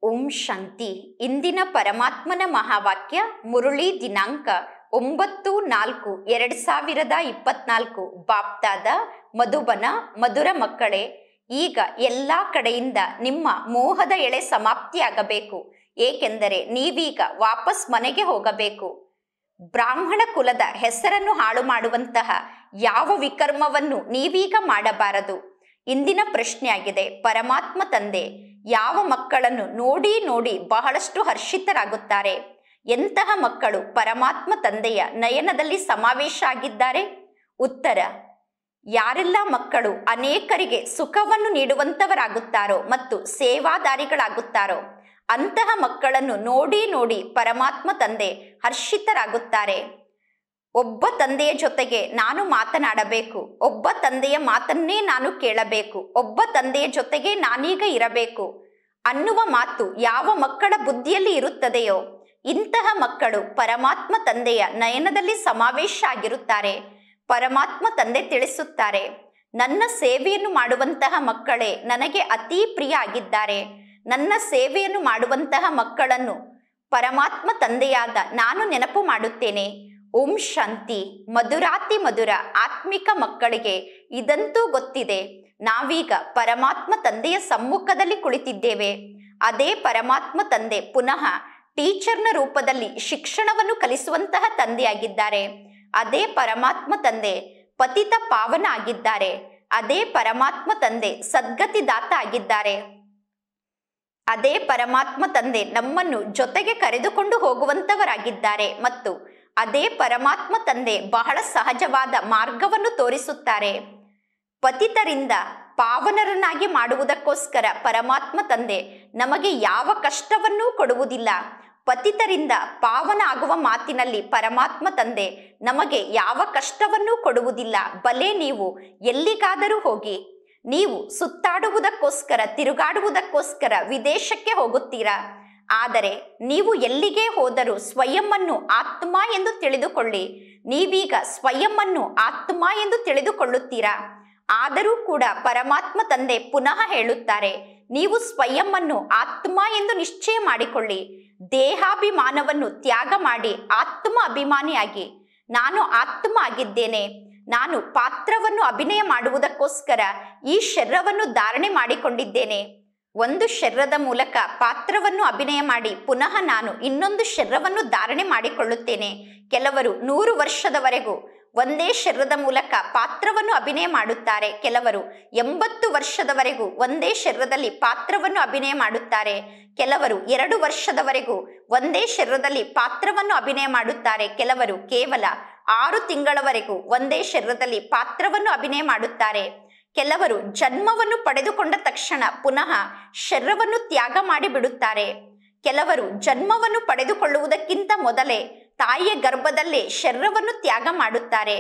ಓಂ ಶಾಂತಿ. ಇಂದಿನ ಪರಮಾತ್ಮನ ಮಹಾವಾಕ್ಯ ಮುರುಳಿ ದಿನಾಂಕ 9/4/2024 ಬಾಪ್ತಾದ ಮಧುಬನ. ಮಧುರ ಮಕ್ಕಳೇ, ಈಗ ಎಲ್ಲ ಕಡೆಯಿಂದ ನಿಮ್ಮ ಮೋಹದ ಎಳೆ ಸಮಾಪ್ತಿಯಾಗಬೇಕು. ಏಕೆಂದರೆ ನೀವೀಗ ವಾಪಸ್ ಮನೆಗೆ ಹೋಗಬೇಕು. ಬ್ರಾಹ್ಮಣ ಕುಲದ ಹೆಸರನ್ನು ಹಾಳು ಮಾಡುವಂತಹ ಯಾವ ವಿಕರ್ಮವನ್ನು ನೀವೀಗ ಮಾಡಬಾರದು. ಇಂದಿನ ಪ್ರಶ್ನೆಯಾಗಿದೆ, ಪರಮಾತ್ಮ ತಂದೆ ಯಾವ ಮಕ್ಕಳನ್ನು ನೋಡಿ ನೋಡಿ ಬಹಳಷ್ಟು ಹರ್ಷಿತರಾಗುತ್ತಾರೆ? ಎಂತಹ ಮಕ್ಕಳು ಪರಮಾತ್ಮ ತಂದೆಯ ನಯನದಲ್ಲಿ ಸಮಾವೇಶ ಆಗಿದ್ದಾರೆ? ಉತ್ತರ: ಯಾರೆಲ್ಲ ಮಕ್ಕಳು ಅನೇಕರಿಗೆ ಸುಖವನ್ನು ನೀಡುವಂತವರಾಗುತ್ತಾರೋ ಮತ್ತು ಸೇವಾದಾರಿಗಳಾಗುತ್ತಾರೋ ಅಂತಹ ಮಕ್ಕಳನ್ನು ನೋಡಿ ನೋಡಿ ಪರಮಾತ್ಮ ತಂದೆ ಹರ್ಷಿತರಾಗುತ್ತಾರೆ. ಒಬ್ಬ ತಂದೆಯ ಜೊತೆಗೆ ನಾನು ಮಾತನಾಡಬೇಕು, ಒಬ್ಬ ತಂದೆಯ ಮಾತನ್ನೇ ನಾನು ಕೇಳಬೇಕು, ಒಬ್ಬ ತಂದೆಯ ಜೊತೆಗೆ ನಾನೀಗ ಇರಬೇಕು ಅನ್ನುವ ಮಾತು ಯಾವ ಮಕ್ಕಳ ಬುದ್ಧಿಯಲ್ಲಿ ಇರುತ್ತದೆಯೋ ಇಂತಹ ಮಕ್ಕಳು ಪರಮಾತ್ಮ ತಂದೆಯ ನಯನದಲ್ಲಿ ಸಮಾವೇಶ ಆಗಿರುತ್ತಾರೆ. ಪರಮಾತ್ಮ ತಂದೆ ತಿಳಿಸುತ್ತಾರೆ, ನನ್ನ ಸೇವೆಯನ್ನು ಮಾಡುವಂತಹ ಮಕ್ಕಳೇ ನನಗೆ ಅತೀ ಪ್ರಿಯ ಆಗಿದ್ದಾರೆ. ನನ್ನ ಸೇವೆಯನ್ನು ಮಾಡುವಂತಹ ಮಕ್ಕಳನ್ನು ಪರಮಾತ್ಮ ತಂದೆಯಾದ ನಾನು ನೆನಪು ಮಾಡುತ್ತೇನೆ. ಓಂ ಶಾಂತಿ. ಮಧುರಾತಿ ಮಧುರ ಆತ್ಮಿಕ ಮಕ್ಕಳಿಗೆ ಇದಂತೂ ಗೊತ್ತಿದೆ, ನಾವೀಗ ಪರಮಾತ್ಮ ತಂದೆಯ ಸಮ್ಮುಖದಲ್ಲಿ ಕುಳಿತಿದ್ದೇವೆ. ಅದೇ ಪರಮಾತ್ಮ ತಂದೆ ಪುನಃ ಟೀಚರ್ನ ರೂಪದಲ್ಲಿ ಶಿಕ್ಷಣವನ್ನು ಕಲಿಸುವಂತಹ ತಂದೆಯಾಗಿದ್ದಾರೆ. ಅದೇ ಪರಮಾತ್ಮ ತಂದೆ ಪತಿತ ಪಾವನ ಆಗಿದ್ದಾರೆ. ಅದೇ ಪರಮಾತ್ಮ ತಂದೆ ಸದ್ಗತಿದಾತ ಆಗಿದ್ದಾರೆ. ಅದೇ ಪರಮಾತ್ಮ ತಂದೆ ನಮ್ಮನ್ನು ಜೊತೆಗೆ ಕರೆದುಕೊಂಡು ಹೋಗುವಂತವರಾಗಿದ್ದಾರೆ ಮತ್ತು ಅದೇ ಪರಮಾತ್ಮ ತಂದೆ ಬಹಳ ಸಹಜವಾದ ಮಾರ್ಗವನ್ನು ತೋರಿಸುತ್ತಾರೆ. ಪತಿತರಿಂದ ಪಾವನರನ್ನಾಗಿ ಮಾಡುವುದಕ್ಕೋಸ್ಕರ ಪರಮಾತ್ಮ ತಂದೆ ನಮಗೆ ಯಾವ ಕಷ್ಟವನ್ನೂ ಕೊಡುವುದಿಲ್ಲ. ಪತಿತರಿಂದ ಪಾವನ ಆಗುವ ಮಾತಿನಲ್ಲಿ ಪರಮಾತ್ಮ ತಂದೆ ನಮಗೆ ಯಾವ ಕಷ್ಟವನ್ನೂ ಕೊಡುವುದಿಲ್ಲ. ಬಲೆ ನೀವು ಎಲ್ಲಿಗಾದರೂ ಹೋಗಿ, ನೀವು ಸುತ್ತಾಡುವುದಕ್ಕೋಸ್ಕರ ತಿರುಗಾಡುವುದಕ್ಕೋಸ್ಕರ ವಿದೇಶಕ್ಕೆ ಹೋಗುತ್ತೀರಾ. ಆದರೆ ನೀವು ಎಲ್ಲಿಗೆ ಹೋದರೂ ಸ್ವಯಂವನ್ನು ಆತ್ಮ ಎಂದು ತಿಳಿದುಕೊಳ್ಳಿ. ನೀವೀಗ ಸ್ವಯಂವನ್ನು ಆತ್ಮ ಎಂದು ತಿಳಿದುಕೊಳ್ಳುತ್ತೀರಾ. ಆದರೂ ಕೂಡ ಪರಮಾತ್ಮ ತಂದೆ ಪುನಃ ಹೇಳುತ್ತಾರೆ, ನೀವು ಸ್ವಯಂವನ್ನು ಆತ್ಮ ಎಂದು ನಿಶ್ಚಯ ಮಾಡಿಕೊಳ್ಳಿ. ದೇಹಾಭಿಮಾನವನ್ನು ತ್ಯಾಗ ಮಾಡಿ ಆತ್ಮ ಅಭಿಮಾನಿಯಾಗಿ. ನಾನು ಆತ್ಮ ಆಗಿದ್ದೇನೆ. ನಾನು ಪಾತ್ರವನ್ನು ಅಭಿನಯ ಮಾಡುವುದಕ್ಕೋಸ್ಕರ ಈ ಶರೀರವನ್ನು ಧಾರಣೆ ಮಾಡಿಕೊಂಡಿದ್ದೇನೆ. ಒಂದು ಶರೀರದ ಮೂಲಕ ಪಾತ್ರವನ್ನು ಅಭಿನಯ ಮಾಡಿ ಪುನಃ ನಾನು ಇನ್ನೊಂದು ಶರೀರವನ್ನು ಧಾರಣೆ ಮಾಡಿಕೊಳ್ಳುತ್ತೇನೆ. ಕೆಲವರು 100 ವರ್ಷದವರೆಗೂ ಒಂದೇ ಶರೀರದ ಮೂಲಕ ಪಾತ್ರವನ್ನು ಅಭಿನಯ ಮಾಡುತ್ತಾರೆ. ಕೆಲವರು 80 ವರ್ಷದವರೆಗೂ ಒಂದೇ ಶರೀರದಲ್ಲಿ ಪಾತ್ರವನ್ನು ಅಭಿನಯ ಮಾಡುತ್ತಾರೆ. ಕೆಲವರು 2 ವರ್ಷದವರೆಗೂ ಒಂದೇ ಶರೀರದಲ್ಲಿ ಪಾತ್ರವನ್ನು ಅಭಿನಯ ಮಾಡುತ್ತಾರೆ. ಕೆಲವರು ಕೇವಲ 6 ತಿಂಗಳವರೆಗೂ ಒಂದೇ ಶರೀರದಲ್ಲಿ ಪಾತ್ರವನ್ನು ಅಭಿನಯ ಮಾಡುತ್ತಾರೆ. ಕೆಲವರು ಜನ್ಮವನ್ನು ಪಡೆದುಕೊಂಡ ತಕ್ಷಣ ಪುನಃ ಶರೀರವನ್ನು ತ್ಯಾಗ ಮಾಡಿಬಿಡುತ್ತಾರೆ. ಕೆಲವರು ಜನ್ಮವನ್ನು ಪಡೆದುಕೊಳ್ಳುವುದಕ್ಕಿಂತ ಮೊದಲೇ ತಾಯಿಯ ಗರ್ಭದಲ್ಲೇ ಶರೀರವನ್ನು ತ್ಯಾಗ ಮಾಡುತ್ತಾರೆ.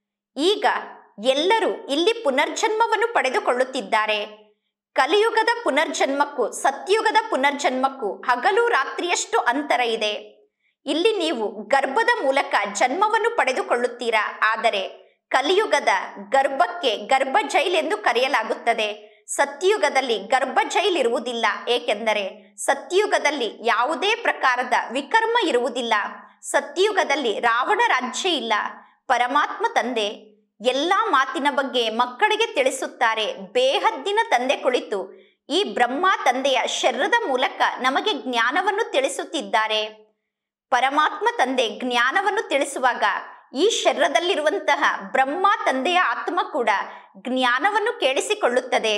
ಈಗ ಎಲ್ಲರೂ ಇಲ್ಲಿ ಪುನರ್ಜನ್ಮವನ್ನು ಪಡೆದುಕೊಳ್ಳುತ್ತಿದ್ದಾರೆ. ಕಲಿಯುಗದ ಪುನರ್ಜನ್ಮಕ್ಕೂ ಸತ್ಯುಗದ ಪುನರ್ಜನ್ಮಕ್ಕೂ ಹಗಲು ರಾತ್ರಿಯಷ್ಟು ಅಂತರ ಇದೆ. ಇಲ್ಲಿ ನೀವು ಗರ್ಭದ ಮೂಲಕ ಜನ್ಮವನ್ನು ಪಡೆದುಕೊಳ್ಳುತ್ತೀರಾ. ಆದರೆ ಕಲಿಯುಗದ ಗರ್ಭಕ್ಕೆ ಗರ್ಭ ಜೈಲ್ ಎಂದು ಕರೆಯಲಾಗುತ್ತದೆ. ಸತ್ಯುಗದಲ್ಲಿ ಗರ್ಭ ಜೈಲ್ ಇರುವುದಿಲ್ಲ. ಏಕೆಂದರೆ ಸತ್ಯುಗದಲ್ಲಿ ಯಾವುದೇ ಪ್ರಕಾರದ ವಿಕರ್ಮ ಇರುವುದಿಲ್ಲ. ಸತ್ಯುಗದಲ್ಲಿ ರಾವಣ ರಾಜ್ಯ ಇಲ್ಲ. ಪರಮಾತ್ಮ ತಂದೆ ಎಲ್ಲ ಮಾತಿನ ಬಗ್ಗೆ ಮಕ್ಕಳಿಗೆ ತಿಳಿಸುತ್ತಾರೆ. ಬೇಹದ್ದಿನ ತಂದೆ ಕುಳಿತು ಈ ಬ್ರಹ್ಮ ತಂದೆಯ ಶರೀರದ ಮೂಲಕ ನಮಗೆ ಜ್ಞಾನವನ್ನು ತಿಳಿಸುತ್ತಿದ್ದಾರೆ. ಪರಮಾತ್ಮ ತಂದೆ ಜ್ಞಾನವನ್ನು ತಿಳಿಸುವಾಗ ಈ ಶರೀರದಲ್ಲಿರುವಂತಹ ಬ್ರಹ್ಮ ತಂದೆಯ ಆತ್ಮ ಕೂಡ ಜ್ಞಾನವನ್ನು ಕೇಳಿಸಿಕೊಳ್ಳುತ್ತದೆ.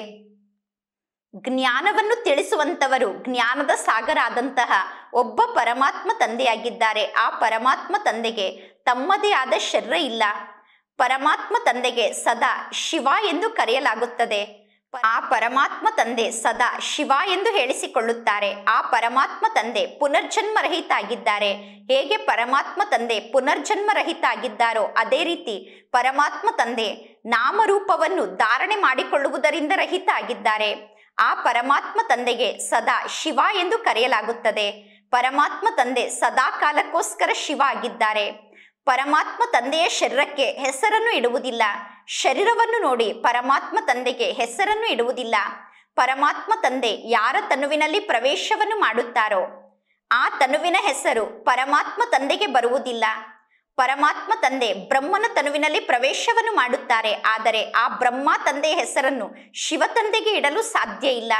ಜ್ಞಾನವನ್ನು ತಿಳಿಸುವಂತವರು ಜ್ಞಾನದ ಸಾಗರ ಆದಂತಹ ಒಬ್ಬ ಪರಮಾತ್ಮ ತಂದೆಯಾಗಿದ್ದಾರೆ. ಆ ಪರಮಾತ್ಮ ತಂದೆಗೆ ತಮ್ಮದೇ ಆದ ಶರೀರ ಇಲ್ಲ. ಪರಮಾತ್ಮ ತಂದೆಗೆ ಸದಾ ಶಿವ ಎಂದು ಕರೆಯಲಾಗುತ್ತದೆ. ಆ ಪರಮಾತ್ಮ ತಂದೆ ಸದಾ ಶಿವ ಎಂದು ಹೇಳಿಸಿಕೊಳ್ಳುತ್ತಾರೆ. ಆ ಪರಮಾತ್ಮ ತಂದೆ ಪುನರ್ಜನ್ಮ ರಹಿತ ಆಗಿದ್ದಾರೆ. ಹೇಗೆ ಪರಮಾತ್ಮ ತಂದೆ ಪುನರ್ಜನ್ಮ ರಹಿತ ಆಗಿದ್ದಾರೋ ಅದೇ ರೀತಿ ಪರಮಾತ್ಮ ತಂದೆ ನಾಮರೂಪವನ್ನು ಧಾರಣೆ ಮಾಡಿಕೊಳ್ಳುವುದರಿಂದ ರಹಿತ ಆಗಿದ್ದಾರೆ. ಆ ಪರಮಾತ್ಮ ತಂದೆಗೆ ಸದಾ ಶಿವ ಎಂದು ಕರೆಯಲಾಗುತ್ತದೆ. ಪರಮಾತ್ಮ ತಂದೆ ಸದಾ ಕಾಲಕ್ಕೋಸ್ಕರ ಶಿವ ಆಗಿದ್ದಾರೆ. ಪರಮಾತ್ಮ ತಂದೆಯ ಶರೀರಕ್ಕೆ ಹೆಸರನ್ನು ಇಡುವುದಿಲ್ಲ. ಶರೀರವನ್ನು ನೋಡಿ ಪರಮಾತ್ಮ ತಂದೆಗೆ ಹೆಸರನ್ನು ಇಡುವುದಿಲ್ಲ. ಪರಮಾತ್ಮ ತಂದೆ ಯಾರ ತನುವಿನಲ್ಲಿ ಪ್ರವೇಶವನ್ನು ಮಾಡುತ್ತಾರೋ ಆ ತನುವಿನ ಹೆಸರು ಪರಮಾತ್ಮ ತಂದೆಗೆ ಬರುವುದಿಲ್ಲ. ಪರಮಾತ್ಮ ತಂದೆ ಬ್ರಹ್ಮನ ತನುವಿನಲ್ಲಿ ಪ್ರವೇಶವನ್ನು ಮಾಡುತ್ತಾರೆ. ಆದರೆ ಆ ಬ್ರಹ್ಮ ತಂದೆಯ ಹೆಸರನ್ನು ಶಿವ ತಂದೆಗೆ ಇಡಲು ಸಾಧ್ಯ ಇಲ್ಲ.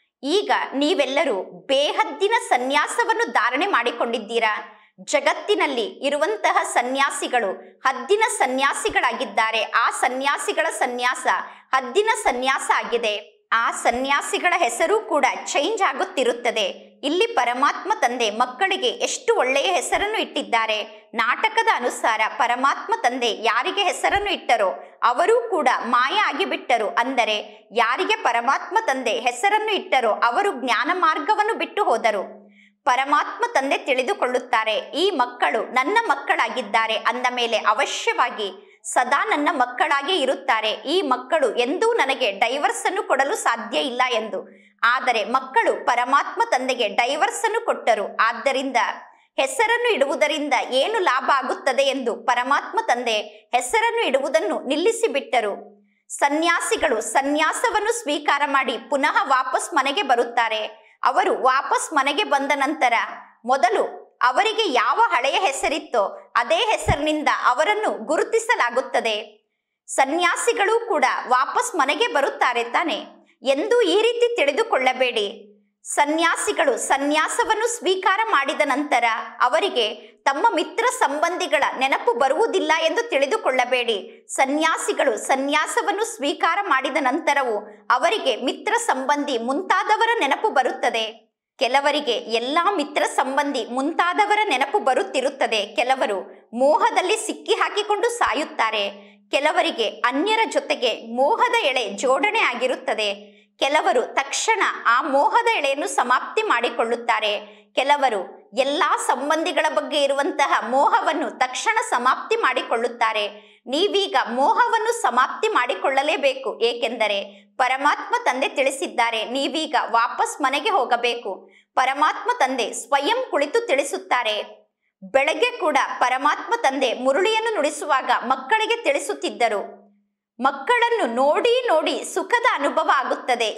ಈಗ ನೀವೆಲ್ಲರೂ ಬೇಹದ್ದಿನ ಸನ್ಯಾಸವನ್ನು ಧಾರಣೆ ಮಾಡಿಕೊಂಡಿದ್ದೀರಾ. ಜಗತ್ತಿನಲ್ಲಿ ಇರುವಂತಹ ಸನ್ಯಾಸಿಗಳು ಹದ್ದಿನ ಸನ್ಯಾಸಿಗಳಾಗಿದ್ದಾರೆ. ಆ ಸನ್ಯಾಸಿಗಳ ಸನ್ಯಾಸ ಹದ್ದಿನ ಸನ್ಯಾಸ ಆಗಿದೆ. ಆ ಸನ್ಯಾಸಿಗಳ ಹೆಸರು ಕೂಡ ಚೇಂಜ್ ಆಗುತ್ತಿರುತ್ತದೆ. ಇಲ್ಲಿ ಪರಮಾತ್ಮ ತಂದೆ ಮಕ್ಕಳಿಗೆ ಎಷ್ಟು ಒಳ್ಳೆಯ ಹೆಸರನ್ನು ಇಟ್ಟಿದ್ದಾರೆ. ನಾಟಕದ ಅನುಸಾರ ಪರಮಾತ್ಮ ತಂದೆ ಯಾರಿಗೆ ಹೆಸರನ್ನು ಇಟ್ಟರೋ ಅವರೂ ಕೂಡ ಮಾಯ ಆಗಿಬಿಟ್ಟರು. ಅಂದರೆ ಯಾರಿಗೆ ಪರಮಾತ್ಮ ತಂದೆ ಹೆಸರನ್ನು ಇಟ್ಟರೋ ಅವರು ಜ್ಞಾನ ಮಾರ್ಗವನ್ನು ಬಿಟ್ಟು ಹೋದರು. ಪರಮಾತ್ಮ ತಂದೆ ತಿಳಿದುಕೊಳ್ಳುತ್ತಾರೆ, ಈ ಮಕ್ಕಳು ನನ್ನ ಮಕ್ಕಳಾಗಿದ್ದಾರೆ ಅಂದ ಮೇಲೆ ಅವಶ್ಯವಾಗಿ ಸದಾ ನನ್ನ ಮಕ್ಕಳಾಗಿ ಇರುತ್ತಾರೆ. ಈ ಮಕ್ಕಳು ಎಂದೂ ನನಗೆ ಡೈವರ್ಸ್ ಅನ್ನು ಕೊಡಲು ಸಾಧ್ಯ ಇಲ್ಲ ಎಂದು. ಆದರೆ ಮಕ್ಕಳು ಪರಮಾತ್ಮ ತಂದೆಗೆ ಡೈವರ್ಸ್ ಅನ್ನು ಕೊಟ್ಟರು. ಆದ್ದರಿಂದ ಹೆಸರನ್ನು ಇಡುವುದರಿಂದ ಏನು ಲಾಭ ಆಗುತ್ತದೆ ಎಂದು ಪರಮಾತ್ಮ ತಂದೆ ಹೆಸರನ್ನು ಇಡುವುದನ್ನು ನಿಲ್ಲಿಸಿಬಿಟ್ಟರು. ಸನ್ಯಾಸಿಗಳು ಸನ್ಯಾಸವನ್ನು ಸ್ವೀಕಾರ ಮಾಡಿ ಪುನಃ ವಾಪಸ್ ಮನೆಗೆ ಬರುತ್ತಾರೆ. ಅವರು ವಾಪಸ್ ಮನೆಗೆ ಬಂದ ನಂತರ ಮೊದಲು ಅವರಿಗೆ ಯಾವ ಹಳೆಯ ಹೆಸರಿತ್ತೋ ಅದೇ ಹೆಸರಿನಿಂದ ಅವರನ್ನು ಗುರುತಿಸಲಾಗುತ್ತದೆ. ಸನ್ಯಾಸಿಗಳು ಕೂಡ ವಾಪಸ್ ಮನೆಗೆ ಬರುತ್ತಾರೆ ತಾನೆ. ಎಂದು ಈ ರೀತಿ ತಿಳಿದುಕೊಳ್ಳಬೇಡಿ. ಸನ್ಯಾಸಿಗಳು ಸನ್ಯಾಸವನ್ನು ಸ್ವೀಕಾರ ಮಾಡಿದ ನಂತರ ಅವರಿಗೆ ತಮ್ಮ ಮಿತ್ರ ಸಂಬಂಧಿಗಳ ನೆನಪು ಬರುವುದಿಲ್ಲ ಎಂದು ತಿಳಿದುಕೊಳ್ಳಬೇಡಿ. ಸನ್ಯಾಸಿಗಳು ಸನ್ಯಾಸವನ್ನು ಸ್ವೀಕಾರ ಮಾಡಿದ ನಂತರವೂ ಅವರಿಗೆ ಮಿತ್ರ ಸಂಬಂಧಿ ಮುಂತಾದವರ ನೆನಪು ಬರುತ್ತದೆ. ಕೆಲವರಿಗೆ ಎಲ್ಲಾ ಮಿತ್ರ ಸಂಬಂಧಿ ಮುಂತಾದವರ ನೆನಪು ಬರುತ್ತಿರುತ್ತದೆ. ಕೆಲವರು ಮೋಹದಲ್ಲಿ ಸಿಕ್ಕಿ ಹಾಕಿಕೊಂಡು ಸಾಯುತ್ತಾರೆ. ಕೆಲವರಿಗೆ ಅನ್ಯರ ಜೊತೆಗೆ ಮೋಹದ ಎಳೆ ಜೋಡಣೆ ಆಗಿರುತ್ತದೆ. ಕೆಲವರು ತಕ್ಷಣ ಆ ಮೋಹದ ಎಳೆಯನ್ನು ಸಮಾಪ್ತಿ ಮಾಡಿಕೊಳ್ಳುತ್ತಾರೆ. ಕೆಲವರು ಎಲ್ಲಾ ಸಂಬಂಧಿಗಳ ಬಗ್ಗೆ ಇರುವಂತಹ ಮೋಹವನ್ನು ತಕ್ಷಣ ಸಮಾಪ್ತಿ ಮಾಡಿಕೊಳ್ಳುತ್ತಾರೆ. ನೀವೀಗ ಮೋಹವನ್ನು ಸಮಾಪ್ತಿ ಮಾಡಿಕೊಳ್ಳಲೇಬೇಕು. ಏಕೆಂದರೆ ಪರಮಾತ್ಮ ತಂದೆ ತಿಳಿಸಿದ್ದಾರೆ, ನೀವೀಗ ವಾಪಸ್ ಮನೆಗೆ ಹೋಗಬೇಕು. ಪರಮಾತ್ಮ ತಂದೆ ಸ್ವಯಂ ಕುಳಿತು ತಿಳಿಸುತ್ತಾರೆ. ಬೆಳಗ್ಗೆ ಕೂಡ ಪರಮಾತ್ಮ ತಂದೆ ಮುರುಳಿಯನ್ನು ನುಡಿಸುವಾಗ ಮಕ್ಕಳಿಗೆ ತಿಳಿಸುತ್ತಿದ್ದರು. ಮಕ್ಕಳನ್ನು ನೋಡಿ ನೋಡಿ ಸುಖದ ಅನುಭವ ಆಗುತ್ತದೆ.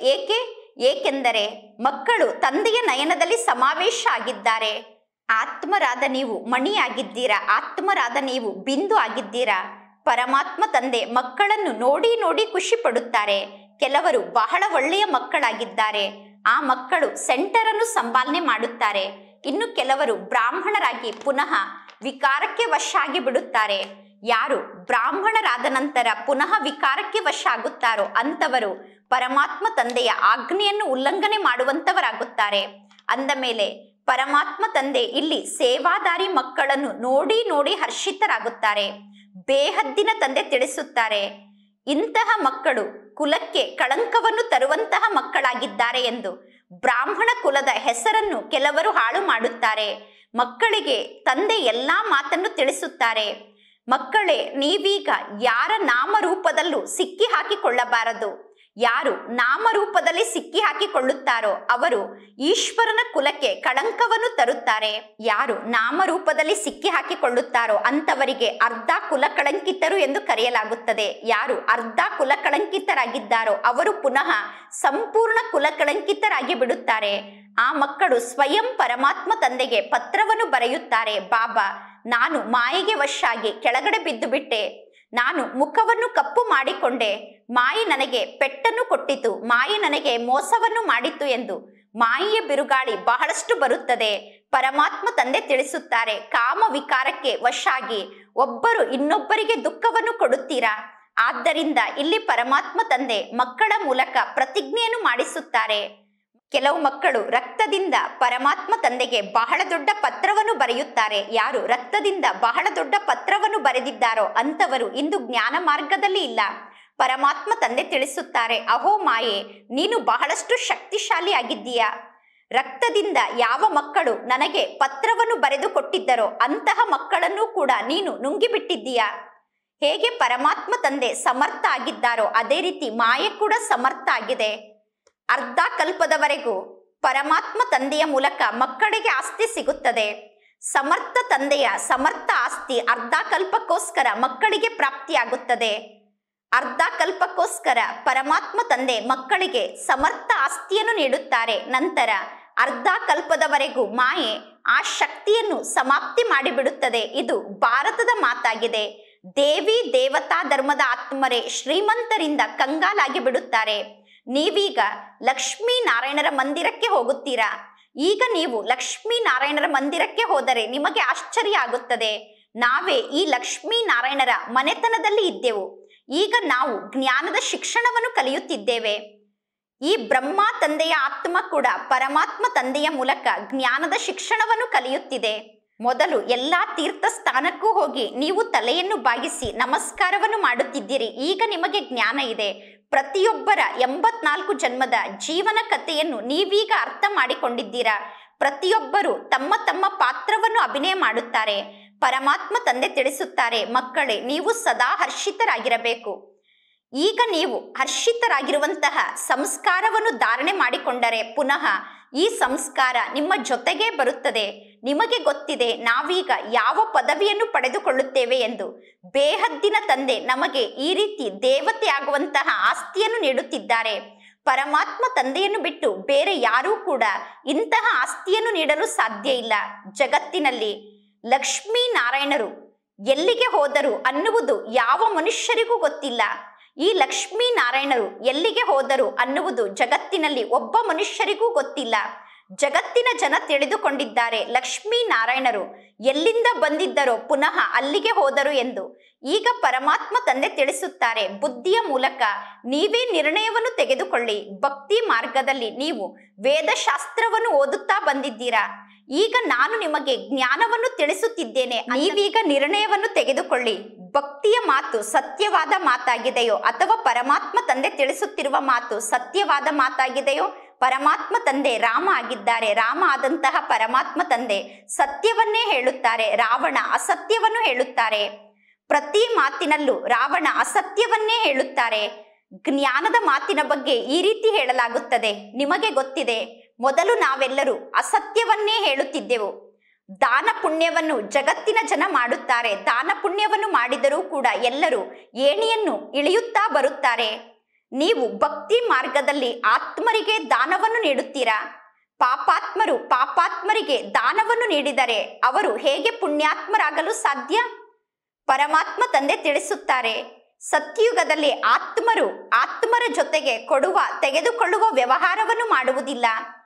ಏಕೆಂದರೆ ಮಕ್ಕಳು ತಂದೆಯ ನಯನದಲ್ಲಿ ಸಮಾವೇಶ ಆಗಿದ್ದಾರೆ. ಆತ್ಮರಾದ ನೀವು ಮಣಿಯಾಗಿದ್ದೀರಾ. ಆತ್ಮರಾದ ನೀವು ಬಿಂದು ಆಗಿದ್ದೀರಾ. ಪರಮಾತ್ಮ ತಂದೆ ಮಕ್ಕಳನ್ನು ನೋಡಿ ನೋಡಿ ಖುಷಿ ಪಡುತ್ತಾರೆ. ಕೆಲವರು ಬಹಳ ಒಳ್ಳೆಯ ಮಕ್ಕಳಾಗಿದ್ದಾರೆ. ಆ ಮಕ್ಕಳು ಸೆಂಟರ್ ಅನ್ನು ಸಂಪಾಲನೆ ಮಾಡುತ್ತಾರೆ. ಇನ್ನು ಕೆಲವರು ಬ್ರಾಹ್ಮಣರಾಗಿ ಪುನಃ ವಿಕಾರಕ್ಕೆ ವಶ ಆಗಿ ಬಿಡುತ್ತಾರೆ. ಯಾರು ಬ್ರಾಹ್ಮಣರಾದ ನಂತರ ಪುನಃ ವಿಕಾರಕ್ಕೆ ವಶ ಆಗುತ್ತಾರೋ ಅಂತವರು ಪರಮಾತ್ಮ ತಂದೆಯ ಆಜ್ಞೆಯನ್ನು ಉಲ್ಲಂಘನೆ ಮಾಡುವಂತವರಾಗುತ್ತಾರೆ. ಅಂದ ಮೇಲೆ ಪರಮಾತ್ಮ ತಂದೆ ಇಲ್ಲಿ ಸೇವಾದಾರಿ ಮಕ್ಕಳನ್ನು ನೋಡಿ ನೋಡಿ ಹರ್ಷಿತರಾಗುತ್ತಾರೆ. ಬೇಹದ್ದಿನ ತಂದೆ ತಿಳಿಸುತ್ತಾರೆ, ಇಂತಹ ಮಕ್ಕಳು ಕುಲಕ್ಕೆ ಕಳಂಕವನ್ನು ತರುವಂತಹ ಮಕ್ಕಳಾಗಿದ್ದಾರೆ ಎಂದು. ಬ್ರಾಹ್ಮಣ ಕುಲದ ಹೆಸರನ್ನು ಕೆಲವರು ಹಾಳು ಮಾಡುತ್ತಾರೆ. ಮಕ್ಕಳಿಗೆ ತಂದೆ ಎಲ್ಲಾ ಮಾತನ್ನು ತಿಳಿಸುತ್ತಾರೆ. ಮಕ್ಕಳೇ, ನೀವೀಗ ಯಾರ ನಾಮರೂಪದಲ್ಲೂ ಸಿಕ್ಕಿ ಹಾಕಿಕೊಳ್ಳಬಾರದು. ಯಾರು ನಾಮರೂಪದಲ್ಲಿ ಸಿಕ್ಕಿ ಹಾಕಿಕೊಳ್ಳುತ್ತಾರೋ ಅವರು ಈಶ್ವರನ ಕುಲಕ್ಕೆ ಕಳಂಕವನ್ನು ತರುತ್ತಾರೆ. ಯಾರು ನಾಮರೂಪದಲ್ಲಿ ಸಿಕ್ಕಿ ಹಾಕಿಕೊಳ್ಳುತ್ತಾರೋ ಅಂತವರಿಗೆ ಅರ್ಧ ಕುಲ ಕಳಂಕಿತರು ಎಂದು ಕರೆಯಲಾಗುತ್ತದೆ. ಯಾರು ಅರ್ಧ ಕುಲ ಕಳಂಕಿತರಾಗಿದ್ದಾರೋ ಅವರು ಪುನಃ ಸಂಪೂರ್ಣ ಕುಲ ಕಳಂಕಿತರಾಗಿ ಬಿಡುತ್ತಾರೆ. ಆ ಮಕ್ಕಳು ಸ್ವಯಂ ಪರಮಾತ್ಮ ತಂದೆಗೆ ಪತ್ರವನ್ನು ಬರೆಯುತ್ತಾರೆ. ಬಾಬಾ, ನಾನು ಮಾಯೆಗೆ ವಶಾಗಿ ಕೆಳಗಡೆ ಬಿದ್ದು ಬಿಟ್ಟೆ. ನಾನು ಮುಖವನ್ನು ಕಪ್ಪು ಮಾಡಿಕೊಂಡೆ. ಮಾಯೆ ನನಗೆ ಪೆಟ್ಟನ್ನು ಕೊಟ್ಟಿತು. ಮಾಯೆ ನನಗೆ ಮೋಸವನ್ನು ಮಾಡಿತು ಎಂದು. ಮಾಯೆಯ ಬಿರುಗಾಳಿ ಬಹಳಷ್ಟು ಬರುತ್ತದೆ. ಪರಮಾತ್ಮ ತಂದೆ ತಿಳಿಸುತ್ತಾರೆ, ಕಾಮ ವಿಕಾರಕ್ಕೆ ವಶಾಗಿ ಒಬ್ಬರು ಇನ್ನೊಬ್ಬರಿಗೆ ದುಃಖವನ್ನು ಕೊಡುತ್ತೀರಾ. ಆದ್ದರಿಂದ ಇಲ್ಲಿ ಪರಮಾತ್ಮ ತಂದೆ ಮಕ್ಕಳ ಮೂಲಕ ಪ್ರತಿಜ್ಞೆಯನ್ನು ಮಾಡಿಸುತ್ತಾರೆ. ಕೆಲವು ಮಕ್ಕಳು ರಕ್ತದಿಂದ ಪರಮಾತ್ಮ ತಂದೆಗೆ ಬಹಳ ದೊಡ್ಡ ಪತ್ರವನ್ನು ಬರೆಯುತ್ತಾರೆ. ಯಾರು ರಕ್ತದಿಂದ ಬಹಳ ದೊಡ್ಡ ಪತ್ರವನ್ನು ಬರೆದಿದ್ದಾರೋ ಅಂತವರು ಇಂದು ಜ್ಞಾನ ಮಾರ್ಗದಲ್ಲಿ ಇಲ್ಲ. ಪರಮಾತ್ಮ ತಂದೆ ತಿಳಿಸುತ್ತಾರೆ, ಅಹೋ ಮಾಯೆ, ನೀನು ಬಹಳಷ್ಟು ಶಕ್ತಿಶಾಲಿ ಆಗಿದ್ದೀಯಾ. ರಕ್ತದಿಂದ ಯಾವ ಮಕ್ಕಳು ನನಗೆ ಪತ್ರವನ್ನು ಬರೆದು ಕೊಟ್ಟಿದ್ದರೋ ಅಂತಹ ಮಕ್ಕಳನ್ನು ಕೂಡ ನೀನು ನುಂಗಿಬಿಟ್ಟಿದ್ದೀಯಾ. ಹೇಗೆ ಪರಮಾತ್ಮ ತಂದೆ ಸಮರ್ಥ ಆಗಿದ್ದಾರೋ ಅದೇ ರೀತಿ ಮಾಯೆ ಕೂಡ ಸಮರ್ಥ ಆಗಿದೆ. ಅರ್ಧ ಕಲ್ಪದವರೆಗೂ ಪರಮಾತ್ಮ ತಂದೆಯ ಮೂಲಕ ಮಕ್ಕಳಿಗೆ ಆಸ್ತಿ ಸಿಗುತ್ತದೆ. ಸಮರ್ಥ ತಂದೆಯ ಸಮರ್ಥ ಆಸ್ತಿ ಅರ್ಧ ಕಲ್ಪಕ್ಕೋಸ್ಕರ ಮಕ್ಕಳಿಗೆ ಪ್ರಾಪ್ತಿಯಾಗುತ್ತದೆ. ಅರ್ಧ ಕಲ್ಪಕ್ಕೋಸ್ಕರ ಪರಮಾತ್ಮ ತಂದೆ ಮಕ್ಕಳಿಗೆ ಸಮರ್ಥ ಆಸ್ತಿಯನ್ನು ನೀಡುತ್ತಾರೆ. ನಂತರ ಅರ್ಧ ಕಲ್ಪದವರೆಗೂ ಮಾಯೆ ಆ ಶಕ್ತಿಯನ್ನು ಸಮಾಪ್ತಿ ಮಾಡಿಬಿಡುತ್ತದೆ. ಇದು ಭಾರತದ ಮಾತಾಗಿದೆ. ದೇವಿ ದೇವತಾ ಧರ್ಮದ ಆತ್ಮರೇ ಶ್ರೀಮಂತರಿಂದ ಕಂಗಾಲಾಗಿ ಬಿಡುತ್ತಾರೆ. ನೀವೀಗ ಲಕ್ಷ್ಮೀನಾರಾಯಣರ ಮಂದಿರಕ್ಕೆ ಹೋಗುತ್ತೀರಾ. ಈಗ ನೀವು ಲಕ್ಷ್ಮೀನಾರಾಯಣರ ಮಂದಿರಕ್ಕೆ ಹೋದರೆ ನಿಮಗೆ ಆಶ್ಚರ್ಯ ಆಗುತ್ತದೆ. ನಾವೇ ಈ ಲಕ್ಷ್ಮೀನಾರಾಯಣರ ಮನೆತನದಲ್ಲಿ ಇದ್ದೆವು. ಈಗ ನಾವು ಜ್ಞಾನದ ಶಿಕ್ಷಣವನ್ನು ಕಲಿಯುತ್ತಿದ್ದೇವೆ. ಈ ಬ್ರಹ್ಮ ತಂದೆಯ ಆತ್ಮ ಕೂಡ ಪರಮಾತ್ಮ ತಂದೆಯ ಮೂಲಕ ಜ್ಞಾನದ ಶಿಕ್ಷಣವನ್ನು ಕಲಿಯುತ್ತಿದೆ. ಮೊದಲು ಎಲ್ಲಾ ತೀರ್ಥ ಸ್ಥಾನಕ್ಕೂ ಹೋಗಿ ನೀವು ತಲೆಯನ್ನು ಬಾಗಿಸಿ ನಮಸ್ಕಾರವನ್ನು ಮಾಡುತ್ತಿದ್ದೀರಿ. ಈಗ ನಿಮಗೆ ಜ್ಞಾನ ಇದೆ. ಪ್ರತಿಯೊಬ್ಬರ 84 ಜನ್ಮದ ಜೀವನ ಕಥೆಯನ್ನು ನೀವೀಗ ಅರ್ಥ ಮಾಡಿಕೊಂಡಿದ್ದೀರಾ. ಪ್ರತಿಯೊಬ್ಬರು ತಮ್ಮ ತಮ್ಮ ಪಾತ್ರವನ್ನು ಅಭಿನಯ ಮಾಡುತ್ತಾರೆ. ಪರಮಾತ್ಮ ತಂದೆ ತಿಳಿಸುತ್ತಾರೆ, ಮಕ್ಕಳೇ ನೀವು ಸದಾ ಹರ್ಷಿತರಾಗಿರಬೇಕು. ಈಗ ನೀವು ಹರ್ಷಿತರಾಗಿರುವಂತಹ ಸಂಸ್ಕಾರವನ್ನು ಧಾರಣೆ ಮಾಡಿಕೊಂಡರೆ ಪುನಃ ಈ ಸಂಸ್ಕಾರ ನಿಮ್ಮ ಜೊತೆಗೇ ಬರುತ್ತದೆ. ನಿಮಗೆ ಗೊತ್ತಿದೆ ನಾವೀಗ ಯಾವ ಪದವಿಯನ್ನು ಪಡೆದುಕೊಳ್ಳುತ್ತೇವೆ ಎಂದು. ಬೇಹದ್ದಿನ ತಂದೆ ನಮಗೆ ಈ ರೀತಿ ದೇವತೆ ಆಗುವಂತಹ ಆಸ್ತಿಯನ್ನು ನೀಡುತ್ತಿದ್ದಾರೆ. ಪರಮಾತ್ಮ ತಂದೆಯನ್ನು ಬಿಟ್ಟು ಬೇರೆ ಯಾರೂ ಕೂಡ ಇಂತಹ ಆಸ್ತಿಯನ್ನು ನೀಡಲು ಸಾಧ್ಯ ಇಲ್ಲ. ಜಗತ್ತಿನಲ್ಲಿ ಲಕ್ಷ್ಮೀನಾರಾಯಣರು ಎಲ್ಲಿಗೆ ಹೋದರು ಅನ್ನುವುದು ಯಾವ ಮನುಷ್ಯರಿಗೂ ಗೊತ್ತಿಲ್ಲ. ಈ ಲಕ್ಷ್ಮೀನಾರಾಯಣರು ಎಲ್ಲಿಗೆ ಹೋದರು ಅನ್ನುವುದು ಜಗತ್ತಿನಲ್ಲಿ ಒಬ್ಬ ಮನುಷ್ಯರಿಗೂ ಗೊತ್ತಿಲ್ಲ. ಜಗತ್ತಿನ ಜನ ತಿಳಿದುಕೊಂಡಿದ್ದಾರೆ ಲಕ್ಷ್ಮೀನಾರಾಯಣರು ಎಲ್ಲಿಂದ ಬಂದಿದ್ದರೋ ಪುನಃ ಅಲ್ಲಿಗೆ ಹೋದರು ಎಂದು. ಈಗ ಪರಮಾತ್ಮ ತಂದೆ ತಿಳಿಸುತ್ತಾರೆ, ಬುದ್ಧಿಯ ಮೂಲಕ ನೀವೇ ನಿರ್ಣಯವನ್ನು ತೆಗೆದುಕೊಳ್ಳಿ. ಭಕ್ತಿ ಮಾರ್ಗದಲ್ಲಿ ನೀವು ವೇದಶಾಸ್ತ್ರವನ್ನು ಓದುತ್ತಾ ಬಂದಿದ್ದೀರಾ. ಈಗ ನಾನು ನಿಮಗೆ ಜ್ಞಾನವನ್ನು ತಿಳಿಸುತ್ತಿದ್ದೇನೆ. ನೀವೀಗ ನಿರ್ಣಯವನ್ನು ತೆಗೆದುಕೊಳ್ಳಿ. ಭಕ್ತಿಯ ಮಾತು ಸತ್ಯವಾದ ಮಾತಾಗಿದೆಯೋ ಅಥವಾ ಪರಮಾತ್ಮ ತಂದೆ ತಿಳಿಸುತ್ತಿರುವ ಮಾತು ಸತ್ಯವಾದ ಮಾತಾಗಿದೆಯೋ? ಪರಮಾತ್ಮ ತಂದೆ ರಾಮ ಆಗಿದ್ದಾರೆ. ರಾಮ ಆದಂತಹ ಪರಮಾತ್ಮ ತಂದೆ ಸತ್ಯವನ್ನೇ ಹೇಳುತ್ತಾರೆ. ರಾವಣ ಅಸತ್ಯವನ್ನು ಹೇಳುತ್ತಾರೆ. ಪ್ರತಿ ಮಾತಿನಲ್ಲೂ ರಾವಣ ಅಸತ್ಯವನ್ನೇ ಹೇಳುತ್ತಾರೆ. ಜ್ಞಾನದ ಮಾತಿನ ಬಗ್ಗೆ ಈ ರೀತಿ ಹೇಳಲಾಗುತ್ತದೆ. ನಿಮಗೆ ಗೊತ್ತಿದೆ, ಮೊದಲು ನಾವೆಲ್ಲರೂ ಅಸತ್ಯವನ್ನೇ ಹೇಳುತ್ತಿದ್ದೆವು. ದಾನ ಪುಣ್ಯವನ್ನು ಜಗತ್ತಿನ ಜನ ಮಾಡುತ್ತಾರೆ. ದಾನ ಪುಣ್ಯವನ್ನು ಮಾಡಿದರೂ ಕೂಡ ಎಲ್ಲರೂ ಏಣಿಯನ್ನು ಇಳಿಯುತ್ತಾ ಬರುತ್ತಾರೆ. ನೀವು ಭಕ್ತಿ ಮಾರ್ಗದಲ್ಲಿ ಆತ್ಮರಿಗೆ ದಾನವನ್ನು ನೀಡುತ್ತೀರಾ. ಪಾಪಾತ್ಮರು ಪಾಪಾತ್ಮರಿಗೆ ದಾನವನ್ನು ನೀಡಿದರೆ ಅವರು ಹೇಗೆ ಪುಣ್ಯಾತ್ಮರಾಗಲು ಸಾಧ್ಯ? ಪರಮಾತ್ಮ ತಂದೆ ತಿಳಿಸುತ್ತಾರೆ, ಸತ್ಯಯುಗದಲ್ಲಿ ಆತ್ಮರು ಆತ್ಮರ ಜೊತೆಗೆ ಕೊಡುವ ತೆಗೆದುಕೊಳ್ಳುವ ವ್ಯವಹಾರವನ್ನು ಮಾಡುವುದಿಲ್ಲ.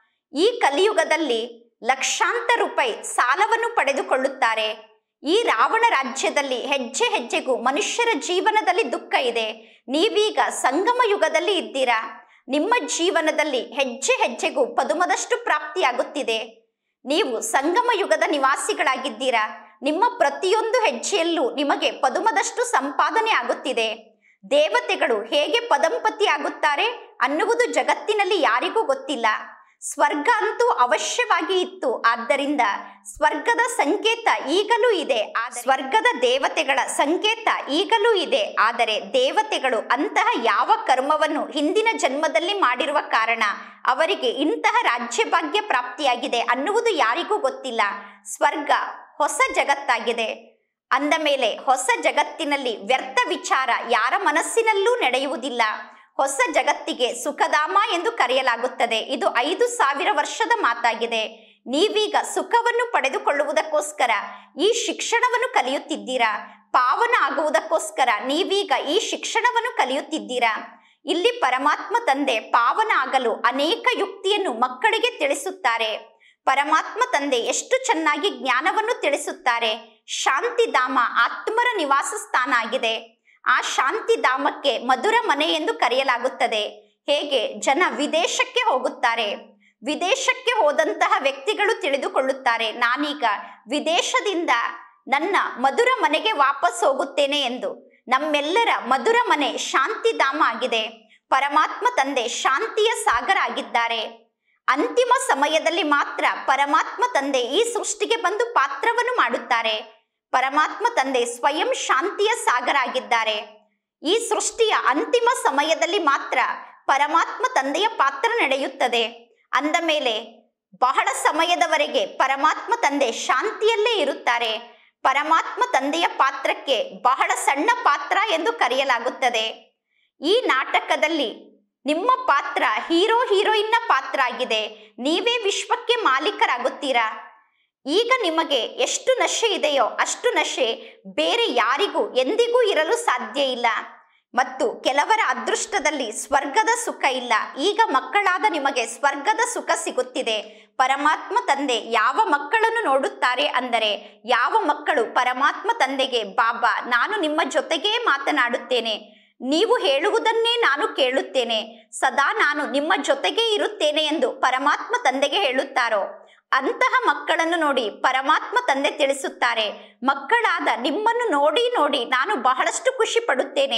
ಈ ಕಲಿಯುಗದಲ್ಲಿ ಲಕ್ಷಾಂತರ ರೂಪಾಯಿ ಸಾಲವನ್ನು ಪಡೆದುಕೊಳ್ಳುತ್ತಾರೆ. ಈ ರಾವಣ ರಾಜ್ಯದಲ್ಲಿ ಹೆಜ್ಜೆ ಹೆಜ್ಜೆಗೂ ಮನುಷ್ಯರ ಜೀವನದಲ್ಲಿ ದುಃಖ ಇದೆ. ನೀವೀಗ ಸಂಗಮ ಯುಗದಲ್ಲಿ ಇದ್ದೀರಾ. ನಿಮ್ಮ ಜೀವನದಲ್ಲಿ ಹೆಜ್ಜೆ ಹೆಜ್ಜೆಗೂ ಪದುಮದಷ್ಟು ಪ್ರಾಪ್ತಿಯಾಗುತ್ತಿದೆ. ನೀವು ಸಂಗಮ ಯುಗದ ನಿವಾಸಿಗಳಾಗಿದ್ದೀರಾ. ನಿಮ್ಮ ಪ್ರತಿಯೊಂದು ಹೆಜ್ಜೆಯಲ್ಲೂ ನಿಮಗೆ ಪದುಮದಷ್ಟು ಸಂಪಾದನೆ ಆಗುತ್ತಿದೆ. ದೇವತೆಗಳು ಹೇಗೆ ಪದಂಪತಿ ಆಗುತ್ತಾರೆ ಅನ್ನುವುದು ಜಗತ್ತಿನಲ್ಲಿ ಯಾರಿಗೂ ಗೊತ್ತಿಲ್ಲ. ಸ್ವರ್ಗ ಅಂತೂ ಅವಶ್ಯವಾಗಿ ಇತ್ತು. ಆದ್ದರಿಂದ ಸ್ವರ್ಗದ ಸಂಕೇತ ಈಗಲೂ ಇದೆ. ಸ್ವರ್ಗದ ದೇವತೆಗಳ ಸಂಕೇತ ಈಗಲೂ ಇದೆ. ಆದರೆ ದೇವತೆಗಳು ಅಂತಹ ಯಾವ ಕರ್ಮವನ್ನು ಹಿಂದಿನ ಜನ್ಮದಲ್ಲಿ ಮಾಡಿರುವ ಕಾರಣ ಅವರಿಗೆ ಇಂತಹ ರಾಜ್ಯಭಾಗ್ಯ ಪ್ರಾಪ್ತಿಯಾಗಿದೆ ಅನ್ನುವುದು ಯಾರಿಗೂ ಗೊತ್ತಿಲ್ಲ. ಸ್ವರ್ಗ ಹೊಸ ಜಗತ್ತಾಗಿದೆ. ಅಂದ ಮೇಲೆ ಹೊಸ ಜಗತ್ತಿನಲ್ಲಿ ವ್ಯರ್ಥ ವಿಚಾರ ಯಾರ ಮನಸ್ಸಿನಲ್ಲೂ ನಡೆಯುವುದಿಲ್ಲ. ಹೊಸ ಜಗತ್ತಿಗೆ ಸುಖಧಾಮ ಎಂದು ಕರೆಯಲಾಗುತ್ತದೆ. ಇದು 5000 ವರ್ಷದ ಮಾತಾಗಿದೆ. ನೀವೀಗ ಸುಖವನ್ನು ಪಡೆದುಕೊಳ್ಳುವುದಕ್ಕೋಸ್ಕರ ಈ ಶಿಕ್ಷಣವನ್ನು ಕಲಿಯುತ್ತಿದ್ದೀರಾ. ಪಾವನ ಆಗುವುದಕ್ಕೋಸ್ಕರ ನೀವೀಗ ಈ ಶಿಕ್ಷಣವನ್ನು ಕಲಿಯುತ್ತಿದ್ದೀರಾ. ಇಲ್ಲಿ ಪರಮಾತ್ಮ ತಂದೆ ಪಾವನ ಆಗಲು ಅನೇಕ ಯುಕ್ತಿಯನ್ನು ಮಕ್ಕಳಿಗೆ ತಿಳಿಸುತ್ತಾರೆ. ಪರಮಾತ್ಮ ತಂದೆ ಎಷ್ಟು ಚೆನ್ನಾಗಿ ಜ್ಞಾನವನ್ನು ತಿಳಿಸುತ್ತಾರೆ. ಶಾಂತಿಧಾಮ ಆತ್ಮರ ನಿವಾಸ ಸ್ಥಾನ ಆಗಿದೆ. ಆ ಶಾಂತಿಧಾಮಕ್ಕೆ ಮಧುರ ಮನೆ ಎಂದು ಕರೆಯಲಾಗುತ್ತದೆ. ಹೇಗೆ ಜನ ವಿದೇಶಕ್ಕೆ ಹೋಗುತ್ತಾರೆ, ವಿದೇಶಕ್ಕೆ ಹೋದಂತಹ ವ್ಯಕ್ತಿಗಳು ತಿಳಿದುಕೊಳ್ಳುತ್ತಾರೆ, ನಾನೀಗ ವಿದೇಶದಿಂದ ನನ್ನ ಮಧುರ ಮನೆಗೆ ವಾಪಸ್ ಹೋಗುತ್ತೇನೆ ಎಂದು. ನಮ್ಮೆಲ್ಲರ ಮಧುರ ಮನೆ ಶಾಂತಿಧಾಮ ಆಗಿದೆ. ಪರಮಾತ್ಮ ತಂದೆ ಶಾಂತಿಯ ಸಾಗರ ಆಗಿದ್ದಾರೆ. ಅಂತಿಮ ಸಮಯದಲ್ಲಿ ಮಾತ್ರ ಪರಮಾತ್ಮ ತಂದೆ ಈ ಸೃಷ್ಟಿಗೆ ಬಂದು ಪಾತ್ರವನ್ನು ಮಾಡುತ್ತಾರೆ. ಪರಮಾತ್ಮ ತಂದೆ ಸ್ವಯಂ ಶಾಂತಿಯ ಸಾಗರ ಆಗಿದ್ದಾರೆ. ಈ ಸೃಷ್ಟಿಯ ಅಂತಿಮ ಸಮಯದಲ್ಲಿ ಮಾತ್ರ ಪರಮಾತ್ಮ ತಂದೆಯ ಪಾತ್ರ ನಡೆಯುತ್ತದೆ. ಅಂದ ಮೇಲೆ ಬಹಳ ಸಮಯದವರೆಗೆ ಪರಮಾತ್ಮ ತಂದೆ ಶಾಂತಿಯಲ್ಲೇ ಇರುತ್ತಾರೆ. ಪರಮಾತ್ಮ ತಂದೆಯ ಪಾತ್ರಕ್ಕೆ ಬಹಳ ಸಣ್ಣ ಪಾತ್ರ ಎಂದು ಕರೆಯಲಾಗುತ್ತದೆ. ಈ ನಾಟಕದಲ್ಲಿ ನಿಮ್ಮ ಪಾತ್ರ ಹೀರೋ ಹೀರೋಯಿನ್ನ ಪಾತ್ರ ಆಗಿದೆ. ನೀವೇ ವಿಶ್ವಕ್ಕೆ ಮಾಲೀಕರಾಗುತ್ತೀರಾ. ಈಗ ನಿಮಗೆ ಎಷ್ಟು ನಶೆ ಇದೆಯೋ ಅಷ್ಟು ನಶೆ ಬೇರೆ ಯಾರಿಗೂ ಎಂದಿಗೂ ಇರಲು ಸಾಧ್ಯ ಇಲ್ಲ. ಮತ್ತು ಕೆಲವರ ಅದೃಷ್ಟದಲ್ಲಿ ಸ್ವರ್ಗದ ಸುಖ ಇಲ್ಲ. ಈಗ ಮಕ್ಕಳಾದ ನಿಮಗೆ ಸ್ವರ್ಗದ ಸುಖ ಸಿಗುತ್ತಿದೆ. ಪರಮಾತ್ಮ ತಂದೆ ಯಾವ ಮಕ್ಕಳನ್ನು ನೋಡುತ್ತಾರೆ ಅಂದರೆ, ಯಾವ ಮಕ್ಕಳು ಪರಮಾತ್ಮ ತಂದೆಗೆ ಬಾಬಾ ನಾನು ನಿಮ್ಮ ಜೊತೆಗೇ ಮಾತನಾಡುತ್ತೇನೆ, ನೀವು ಹೇಳುವುದನ್ನೇ ನಾನು ಕೇಳುತ್ತೇನೆ, ಸದಾ ನಾನು ನಿಮ್ಮ ಜೊತೆಗೇ ಇರುತ್ತೇನೆ ಎಂದು ಪರಮಾತ್ಮ ತಂದೆಗೆ ಹೇಳುತ್ತಾರೋ ಅಂತಹ ಮಕ್ಕಳನ್ನು ನೋಡಿ ಪರಮಾತ್ಮ ತಂದೆ ತಿಳಿಸುತ್ತಾರೆ, ಮಕ್ಕಳಾದ ನಿಮ್ಮನ್ನು ನೋಡಿ ನೋಡಿ ನಾನು ಬಹಳಷ್ಟು ಖುಷಿ ಪಡುತ್ತೇನೆ.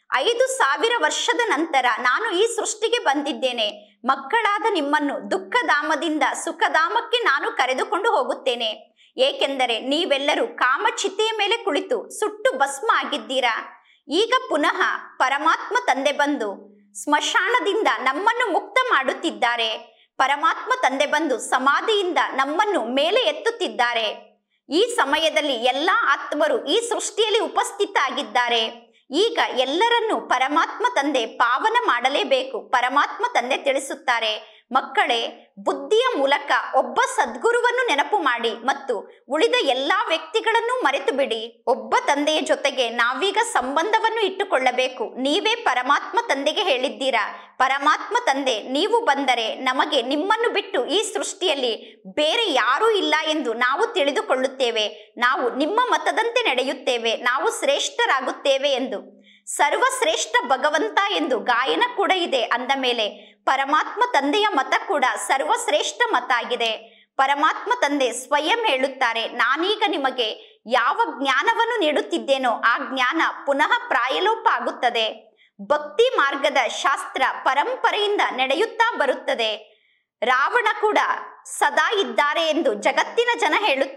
5000 ವರ್ಷದ ನಂತರ ನಾನು ಈ ಸೃಷ್ಟಿಗೆ ಬಂದಿದ್ದೇನೆ. ಮಕ್ಕಳಾದ ನಿಮ್ಮನ್ನು ದುಃಖಧಾಮದಿಂದ ಸುಖಧಾಮಕ್ಕೆ ನಾನು ಕರೆದುಕೊಂಡು ಹೋಗುತ್ತೇನೆ. ಏಕೆಂದರೆ ನೀವೆಲ್ಲರೂ ಕಾಮಚಿತೆಯ ಮೇಲೆ ಕುಳಿತು ಸುಟ್ಟು ಭಸ್ಮ ಆಗಿದ್ದೀರಾ. ಈಗ ಪುನಃ ಪರಮಾತ್ಮ ತಂದೆ ಬಂದು ಸ್ಮಶಾನದಿಂದ ನಮ್ಮನ್ನು ಮುಕ್ತ ಮಾಡುತ್ತಿದ್ದಾರೆ. ಪರಮಾತ್ಮ ತಂದೆ ಬಂದು ಸಮಾಧಿಯಿಂದ ನಮ್ಮನ್ನು ಮೇಲೆ ಎತ್ತುತ್ತಿದ್ದಾರೆ. ಈ ಸಮಯದಲ್ಲಿ ಎಲ್ಲಾ ಆತ್ಮರು ಈ ಸೃಷ್ಟಿಯಲ್ಲಿ ಉಪಸ್ಥಿತ ಆಗಿದ್ದಾರೆ. ಈಗ ಎಲ್ಲರನ್ನೂ ಪರಮಾತ್ಮ ತಂದೆ ಪಾವನ ಮಾಡಲೇಬೇಕು. ಪರಮಾತ್ಮ ತಂದೆ ತಿಳಿಸುತ್ತಾರೆ, ಮಕ್ಕಳೇ, ಬುದ್ಧಿಯ ಮೂಲಕ ಒಬ್ಬ ಸದ್ಗುರುವನ್ನು ನೆನಪು ಮಾಡಿ ಮತ್ತು ಉಳಿದ ಎಲ್ಲಾ ವ್ಯಕ್ತಿಗಳನ್ನು ಮರೆತು ಬಿಡಿ. ಒಬ್ಬ ತಂದೆಯ ಜೊತೆಗೆ ನಾವೀಗ ಸಂಬಂಧವನ್ನು ಇಟ್ಟುಕೊಳ್ಳಬೇಕು. ನೀವೇ ಪರಮಾತ್ಮ ತಂದೆಗೆ ಹೇಳಿದ್ದೀರಾ, ಪರಮಾತ್ಮ ತಂದೆ ನೀವು ಬಂದರೆ ನಮಗೆ ನಿಮ್ಮನ್ನು ಬಿಟ್ಟು ಈ ಸೃಷ್ಟಿಯಲ್ಲಿ ಬೇರೆ ಯಾರೂ ಇಲ್ಲ ಎಂದು ನಾವು ತಿಳಿದುಕೊಳ್ಳುತ್ತೇವೆ. ನಾವು ನಿಮ್ಮ ಮತದಂತೆ ನಡೆಯುತ್ತೇವೆ, ನಾವು ಶ್ರೇಷ್ಠರಾಗುತ್ತೇವೆ ಎಂದು. ಸರ್ವಶ್ರೇಷ್ಠ ಭಗವಂತ ಎಂದು ಗಾಯನ ಕೂಡ ಇದೆ. ಅಂದ ಮೇಲೆ ಪರಮಾತ್ಮ ತಂದೆಯ ಮತ ಕೂಡ ಸರ್ವಶ್ರೇಷ್ಠ ಮತ ಆಗಿದೆ. ಪರಮಾತ್ಮ ತಂದೆ ಸ್ವಯಂ ಹೇಳುತ್ತಾರೆ, ನಾನೀಗ ನಿಮಗೆ ಯಾವ ಜ್ಞಾನವನ್ನು ನೀಡುತ್ತಿದ್ದೇನೋ ಆ ಜ್ಞಾನ ಪುನಃ ಪ್ರಾಯಲೋಪ ಆಗುತ್ತದೆ. ಭಕ್ತಿ ಮಾರ್ಗದ ಶಾಸ್ತ್ರ ಪರಂಪರೆಯಿಂದ ನಡೆಯುತ್ತಾ ಬರುತ್ತದೆ. ರಾವಣ ಕೂಡ ಸದಾ ಇದ್ದಾರೆ ಎಂದು ಜಗತ್ತಿನ ಜನ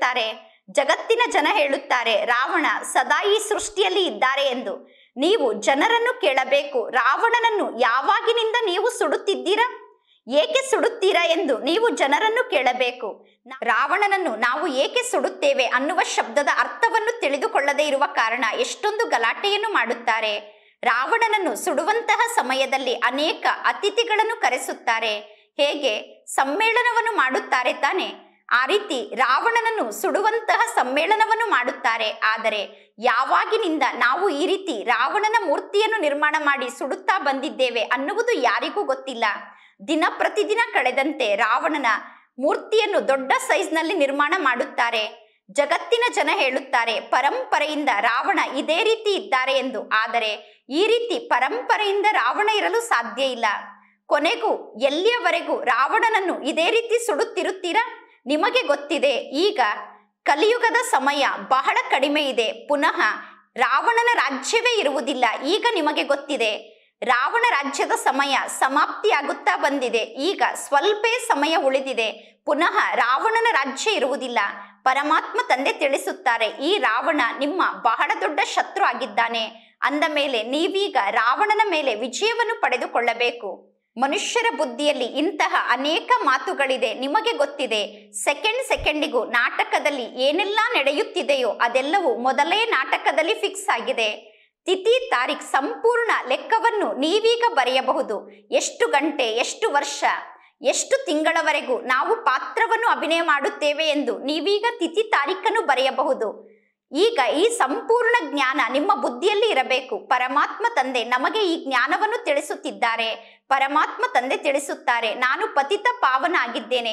ಹೇಳುತ್ತಾರೆ, ರಾವಣ ಸದಾ ಈ ಸೃಷ್ಟಿಯಲ್ಲಿ ಇದ್ದಾರೆ ಎಂದು. ನೀವು ಜನರನ್ನು ಕೇಳಬೇಕು, ರಾವಣನನ್ನು ಯಾವಾಗಿನಿಂದ ನೀವು ಸುಡುತ್ತಿದ್ದೀರಾ, ಏಕೆ ಸುಡುತ್ತೀರಾ ಎಂದು ನೀವು ಜನರನ್ನು ಕೇಳಬೇಕು. ರಾವಣನನ್ನು ನಾವು ಏಕೆ ಸುಡುತ್ತೇವೆ ಅನ್ನುವ ಶಬ್ದದ ಅರ್ಥವನ್ನು ತಿಳಿದುಕೊಳ್ಳದೇ ಇರುವ ಕಾರಣ ಎಷ್ಟೊಂದು ಗಲಾಟೆಯನ್ನು ಮಾಡುತ್ತಾರೆ. ರಾವಣನನ್ನು ಸುಡುವಂತಹ ಸಮಯದಲ್ಲಿ ಅನೇಕ ಅತಿಥಿಗಳನ್ನು ಕರೆಸುತ್ತಾರೆ. ಹೇಗೆ ಸಮ್ಮೇಳನವನ್ನು ಮಾಡುತ್ತಾರೆ ತಾನೆ, ಆ ರೀತಿ ರಾವಣನನ್ನು ಸುಡುವಂತಹ ಸಮ್ಮೇಳನವನ್ನು ಮಾಡುತ್ತಾರೆ. ಆದರೆ ಯಾವಾಗಿನಿಂದ ನಾವು ಈ ರೀತಿ ರಾವಣನ ಮೂರ್ತಿಯನ್ನು ನಿರ್ಮಾಣ ಮಾಡಿ ಸುಡುತ್ತಾ ಬಂದಿದ್ದೇವೆ ಅನ್ನುವುದು ಯಾರಿಗೂ ಗೊತ್ತಿಲ್ಲ. ದಿನ ಪ್ರತಿದಿನ ಕಳೆದಂತೆ ರಾವಣನ ಮೂರ್ತಿಯನ್ನು ದೊಡ್ಡ ಸೈಜ್ನಲ್ಲಿ ನಿರ್ಮಾಣ ಮಾಡುತ್ತಾರೆ. ಜಗತ್ತಿನ ಜನ ಹೇಳುತ್ತಾರೆ, ಪರಂಪರೆಯಿಂದ ರಾವಣ ಇದೇ ರೀತಿ ಇದ್ದಾರೆ ಎಂದು. ಆದರೆ ಈ ರೀತಿ ಪರಂಪರೆಯಿಂದ ರಾವಣ ಇರಲು ಸಾಧ್ಯ ಇಲ್ಲ. ಕೊನೆಗೂ ಎಲ್ಲಿಯವರೆಗೂ ರಾವಣನನ್ನು ಇದೇ ರೀತಿ ಸುಡುತ್ತಿರುತ್ತೀರಾ? ನಿಮಗೆ ಗೊತ್ತಿದೆ, ಈಗ ಕಲಿಯುಗದ ಸಮಯ ಬಹಳ ಕಡಿಮೆ ಇದೆ. ಪುನಃ ರಾವಣನ ರಾಜ್ಯವೇ ಇರುವುದಿಲ್ಲ. ಈಗ ನಿಮಗೆ ಗೊತ್ತಿದೆ, ರಾವಣ ರಾಜ್ಯದ ಸಮಯ ಸಮಾಪ್ತಿಯಾಗುತ್ತಾ ಬಂದಿದೆ. ಈಗ ಸ್ವಲ್ಪೇ ಸಮಯ ಉಳಿದಿದೆ. ಪುನಃ ರಾವಣನ ರಾಜ್ಯ ಇರುವುದಿಲ್ಲ. ಪರಮಾತ್ಮ ತಂದೆ ತಿಳಿಸುತ್ತಾರೆ, ಈ ರಾವಣ ನಿಮ್ಮ ಬಹಳ ದೊಡ್ಡ ಶತ್ರು ಆಗಿದ್ದಾನೆ. ಅಂದ ಮೇಲೆ ನೀವೀಗ ರಾವಣನ ಮೇಲೆ ವಿಜಯವನ್ನು ಪಡೆದುಕೊಳ್ಳಬೇಕು. ಮನುಷ್ಯರ ಬುದ್ಧಿಯಲ್ಲಿ ಇಂತಹ ಅನೇಕ ಮಾತುಗಳಿದೆ. ನಿಮಗೆ ಗೊತ್ತಿದೆ, ಸೆಕೆಂಡಿಗೂ ನಾಟಕದಲ್ಲಿ ಏನೆಲ್ಲ ನಡೆಯುತ್ತಿದೆಯೋ ಅದೆಲ್ಲವೂ ಮೊದಲೇ ನಾಟಕದಲ್ಲಿ ಫಿಕ್ಸ್ ಆಗಿದೆ. ತಿಥಿ ತಾರೀಖ್ ಸಂಪೂರ್ಣ ಲೆಕ್ಕವನ್ನು ನೀವೀಗ ಬರೆಯಬಹುದು. ಎಷ್ಟು ಗಂಟೆ, ಎಷ್ಟು ವರ್ಷ, ಎಷ್ಟು ತಿಂಗಳವರೆಗೂ ನಾವು ಪಾತ್ರವನ್ನು ಅಭಿನಯ ಮಾಡುತ್ತೇವೆ ಎಂದು ನೀವೀಗ ತಿಥಿ ತಾರೀಖನ್ನು ಬರೆಯಬಹುದು. ಈಗ ಈ ಸಂಪೂರ್ಣ ಜ್ಞಾನ ನಿಮ್ಮ ಬುದ್ಧಿಯಲ್ಲಿ ಇರಬೇಕು. ಪರಮಾತ್ಮ ತಂದೆ ನಮಗೆ ಈ ಜ್ಞಾನವನ್ನು ತಿಳಿಸುತ್ತಿದ್ದಾರೆ. ಪರಮಾತ್ಮ ತಂದೆ ತಿಳಿಸುತ್ತಾರೆ, ನಾನು ಪತಿತ ಪಾವನ ಆಗಿದ್ದೇನೆ.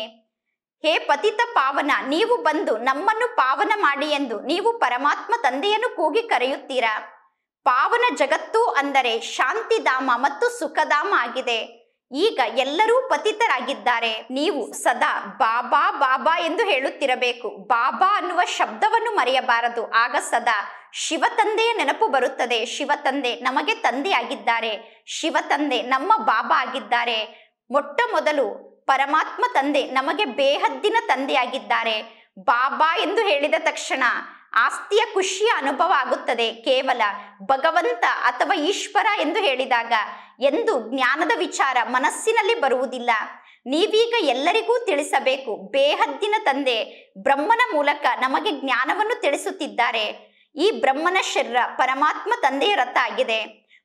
ಹೇ ಪತಿತ ಪಾವನ, ನೀವು ಬಂದು ನಮ್ಮನ್ನು ಪಾವನ ಮಾಡಿ ಎಂದು ನೀವು ಪರಮಾತ್ಮ ತಂದೆಯನ್ನು ಕೂಗಿ ಕರೆಯುತ್ತೀರಾ. ಪಾವನ ಜಗತ್ತು ಅಂದರೆ ಶಾಂತಿಧಾಮ ಮತ್ತು ಸುಖಧಾಮ ಆಗಿದೆ. ಈಗ ಎಲ್ಲರೂ ಪತಿತರಾಗಿದ್ದಾರೆ. ನೀವು ಸದಾ ಬಾಬಾ ಬಾಬಾ ಎಂದು ಹೇಳುತ್ತಿರಬೇಕು. ಬಾಬಾ ಅನ್ನುವ ಶಬ್ದವನ್ನು ಮರೆಯಬಾರದು. ಆಗ ಸದಾ ಶಿವ ತಂದೆಯ ನೆನಪು ಬರುತ್ತದೆ. ಶಿವ ತಂದೆ ನಮಗೆ ತಂದೆ ಆಗಿದ್ದಾರೆ. ಶಿವ ತಂದೆ ನಮ್ಮ ಬಾಬಾ ಆಗಿದ್ದಾರೆ. ಮೊಟ್ಟ ಮೊದಲು ಪರಮಾತ್ಮ ತಂದೆ ನಮಗೆ ಬೇಹದ್ದಿನ ತಂದೆಯಾಗಿದ್ದಾರೆ. ಬಾಬಾ ಎಂದು ಹೇಳಿದ ತಕ್ಷಣ ಆಸ್ತಿಯ ಖುಷಿಯ ಅನುಭವ ಆಗುತ್ತದೆ. ಕೇವಲ ಭಗವಂತ ಅಥವಾ ಈಶ್ವರ ಎಂದು ಹೇಳಿದಾಗ ಎಂದು ಜ್ಞಾನದ ವಿಚಾರ ಮನಸ್ಸಿನಲ್ಲಿ ಬರುವುದಿಲ್ಲ. ನೀವೀಗ ಎಲ್ಲರಿಗೂ ತಿಳಿಸಬೇಕು, ಬೇಹದ್ದಿನ ತಂದೆ ಬ್ರಹ್ಮನ ಮೂಲಕ ನಮಗೆ ಜ್ಞಾನವನ್ನು ತಿಳಿಸುತ್ತಿದ್ದಾರೆ. ಈ ಬ್ರಹ್ಮನ ಶರೀರ ಪರಮಾತ್ಮ ತಂದೆಯ ರಥ ಆಗಿದೆ.